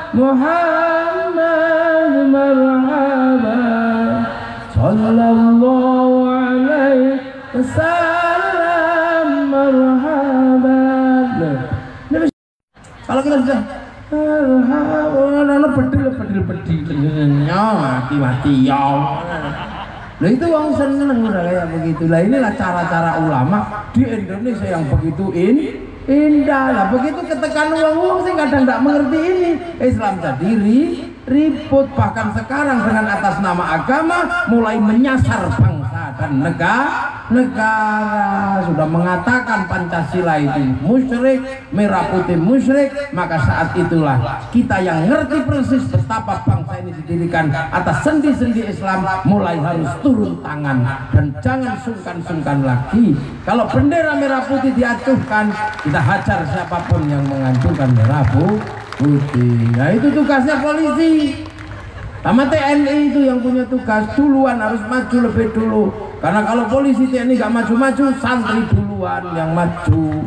Muhammad marhaban sallallahu alaihi wasallam marhaban. Kalau kita sudah marhaban bedil bedil bedil mati mati ya. Nah itu orang seneng udah kayak begitu. Lah inilah cara-cara ulama di Indonesia yang begitu in indah. Lah begitu ketekan uang-uang sih kadang tidak mengerti ini. Islam jadi ribut, bahkan sekarang dengan atas nama agama mulai menyasar bangsa dan negara. Negara sudah mengatakan Pancasila itu musyrik, merah putih musyrik. Maka saat itulah kita yang ngerti persis betapa bangsa ini didirikan atas sendi-sendi Islam mulai harus turun tangan dan jangan sungkan-sungkan lagi. Kalau bendera merah putih diacuhkan, kita hajar siapapun yang mengacuhkan merah putih. Nah itu tugasnya polisi. Sama T N I itu yang punya tugas duluan harus maju lebih dulu. Karena kalau polisi T N I gak maju-maju, santri duluan yang maju.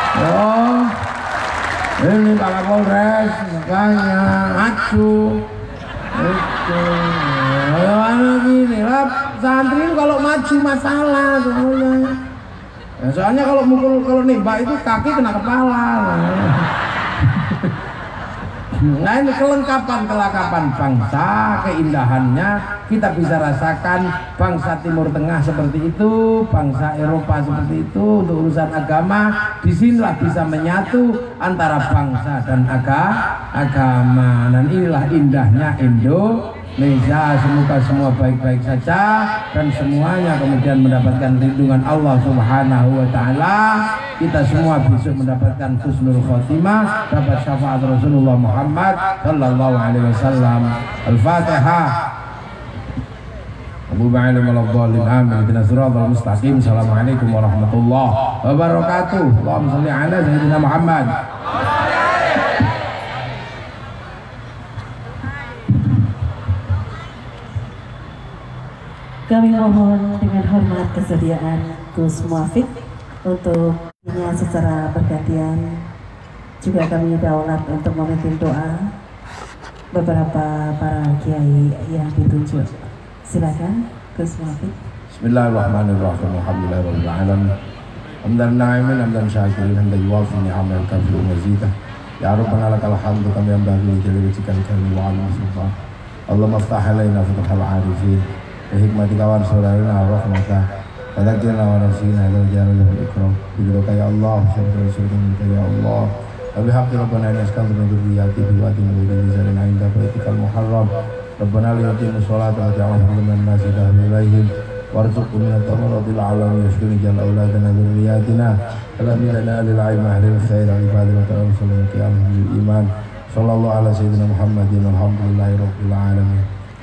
Oh, ini Pak Kapolres makanya maju. Itu. Mana gini lah santri itu kalau maju masalah soalnya. Ya, soalnya kalau mukul kalau nembak itu kaki kena kepala. Nah ini kelengkapan kelengkapan bangsa, keindahannya kita bisa rasakan bangsa Timur Tengah seperti itu, bangsa Eropa seperti itu untuk urusan agama. Disinilah bisa menyatu antara bangsa dan aga, agama. Dan inilah indahnya Indonesia. Semoga semua baik-baik saja dan semuanya kemudian mendapatkan lindungan Allah Subhanahu wa Ta'ala. Kita semua besok mendapatkan husnul khotimah, dapat syafaat Rasulullah Muhammad sallallahu alaihi wasallam. Al-Fatihah. Abu Ba'alim al-Dhalin amin. Bina suratul mustaqim. Assalamualaikum warahmatullahi wabarakatuh. Allahumma salli ala sayyidina Muhammad. Kami mohon dengan hormat kesediaan Gus Muafiq untuk nya secara bergantian. Juga kami daulat untuk memimpin doa beberapa para kiai yang ditunjuk. Silakan Gus Muafiq. Bismillahirrahmanirrahim. Alhamdulillahirabbil alamin. Hamdan na'imin hamdan syakirin hamdan yuwafi ni'amal kafiru mazidah. Ya Rabbana lakal hamdu kama yanbaghi li jalali wajhikal karim wa 'ala sultan. Allahumma iftah alaina fathal 'arifin. Hikmati kawan saudara rahmatah. Fadzakirna wa nasina dzal jalali wal ikram. Bidzika ya Allah, syukur syukur ya Allah. Abi haqqi rabbana nas'aluka min dzurriyyati biwadin ghayri zarin 'inda baitikal muharram. Rabbana li yuqimu sholata wa ja'alna minan nasi ilaihim warzuqhum min at-thamaratil 'alamin yashkuru jal auladana dzurriyyatina alhamdulillah lil 'ilmi ahlil khair ibadil tawassul qiyam bil iman. Sallallahu ala sayyidina Muhammadin walhamdulillahi rabbil alamin.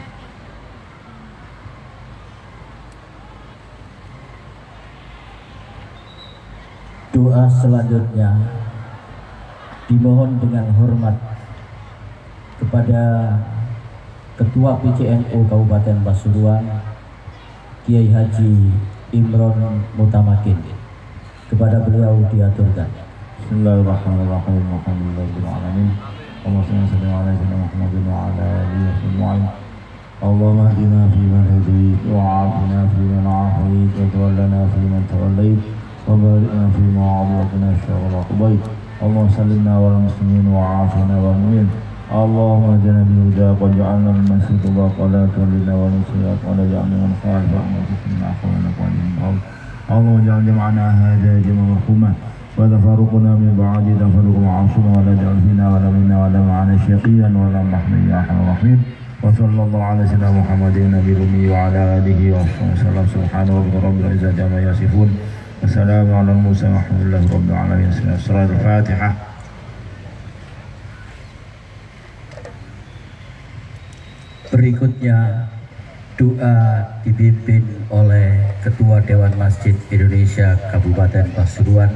Doa selanjutnya dimohon dengan hormat kepada Ketua P C N U Kabupaten Pasuruan Kiai Haji Imron Mutamakin. Kepada beliau diaturkan. Bismillahirrahmanirrahim. Alhamdulillahirabbil alamin. Allahumma shalli ala sayyidina Muhammadin wa ala alihi wasallam. Allahumma hdina fi man hadayt wa 'afina fi man 'afayt wa tawallana fi man tawallayt. وبارئنا فيما أعطيتنا الشر والقضيت. اللهم سلمنا والمسلمين وعافنا والمؤمنين. اللهم اهدنا بهداك واجعلنا ممن استطاعك ولا تولنا ونصيرك ولا جعلنا من خالف أمرك مما أخوانك وعلم. اللهم اجعل جمعنا هذا جمع مرحوما وتفرقنا من بعد تفرق معصوما ولا تجعل فينا ولا منا ولا معنا شقيا ولا محمدا يا أرحم الراحمين. وصلى الله على سيدنا محمد النبي الأمي وعلى آله وصحبه وسلم. سبحان ربك رب العزة عما يصفون. Wassalamualaikum warahmatullahi wabarakatuh. Surah Al-Fatihah. Berikutnya doa dipimpin oleh Ketua Dewan Masjid Indonesia Kabupaten Pasuruan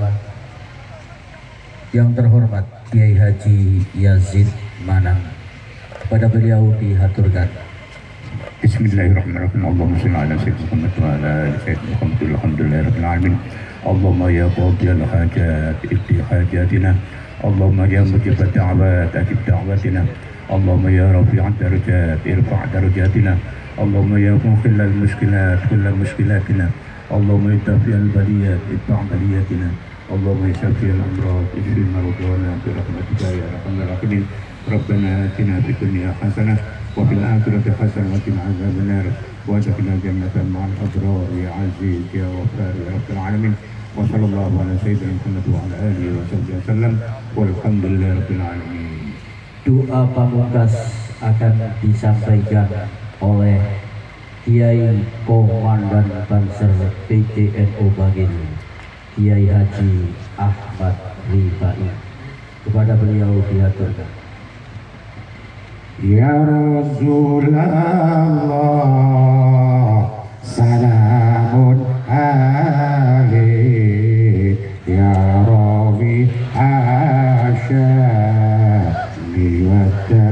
yang terhormat Kiai Haji Yazid Manang. Kepada beliau dihaturkan. Bismillahirrahmanirrahim. Allahumma shalli ala sayyidina Muhammad wa ala ali sayyidina Muhammad. Alhamdulillahirabbil alamin. Allahumma ya qadiyal hajat iqdi hajatina. Allahumma ya mujibad da'wat ajib da'watina. Allahumma ya rafi'ad darajat irfa' darajatina. Allahumma ya mukhillal mushkilat kullal mushkilatina. Allahumma ya dafi'al baliyat idfa' baliyatina. Allahumma ya syafi'al amrad ishfi maradana bi rahmatika ya arhamar rahimin. Rabbana atina fid dunya hasanah wa fil akhirati hasanah wa qina adzaban nar wa adkhilna jannatan ma'al abrar ya aziz ya ghafar ya rabbal alamin. Wa sallallahu ala sayyidina Muhammad wa ala alihi wa sahbihi wasallam walhamdulillahi rabbil alamin. Doa pamungkas akan disampaikan oleh Kiai Komandan Banser P C N U Bagini Kiai Haji Ahmad Rifai. Kepada beliau diaturkan. Ya Rasulullah salamun alaik ya Rabi asyami wa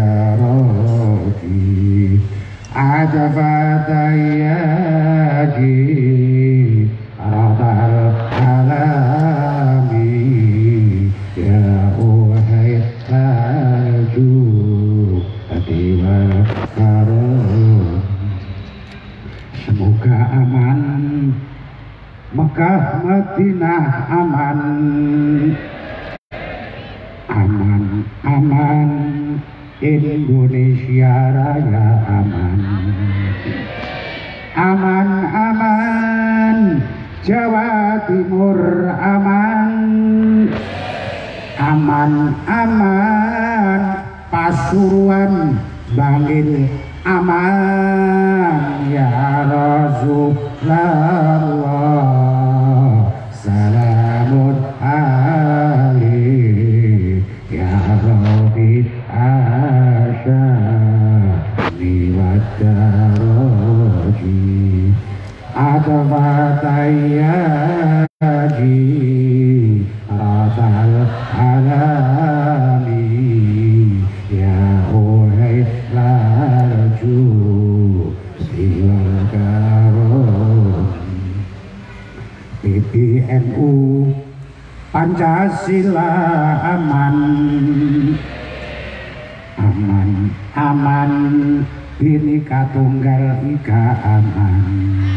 daraki adafat ayyaji radal alami ya uhai haju Atiwa aman, Mekah Madinah aman, aman aman, Indonesia Raya aman, aman aman, Jawa Timur aman, aman aman, Pasuruan Bangil aman, ya Rasulullah salamun alaik ya Rabbi asyami wa daraji adfatayyaji rasal alami ya uhai larju siwal karom P B N U Pancasila aman, aman aman, Bhinneka Tunggal Ika aman,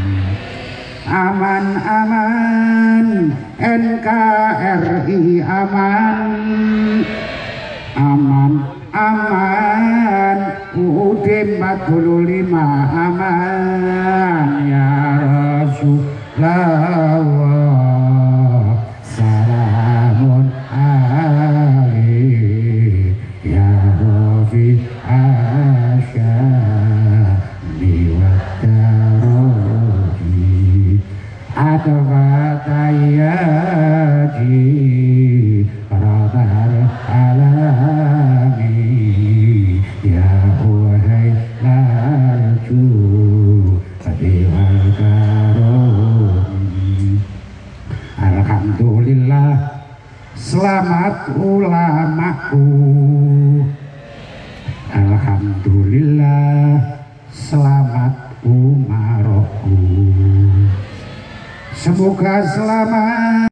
aman aman, N K R I aman, aman aman, U U D empat puluh lima aman, ya Rasulullah salamun alaik ya Rabbi asyami wa daraji adfatayyaji rabbal alamin ya uhai larju biwal karom. Alhamdulillah, selamat ulamaku. Alhamdulillah, selamat umaroku. Semoga selamat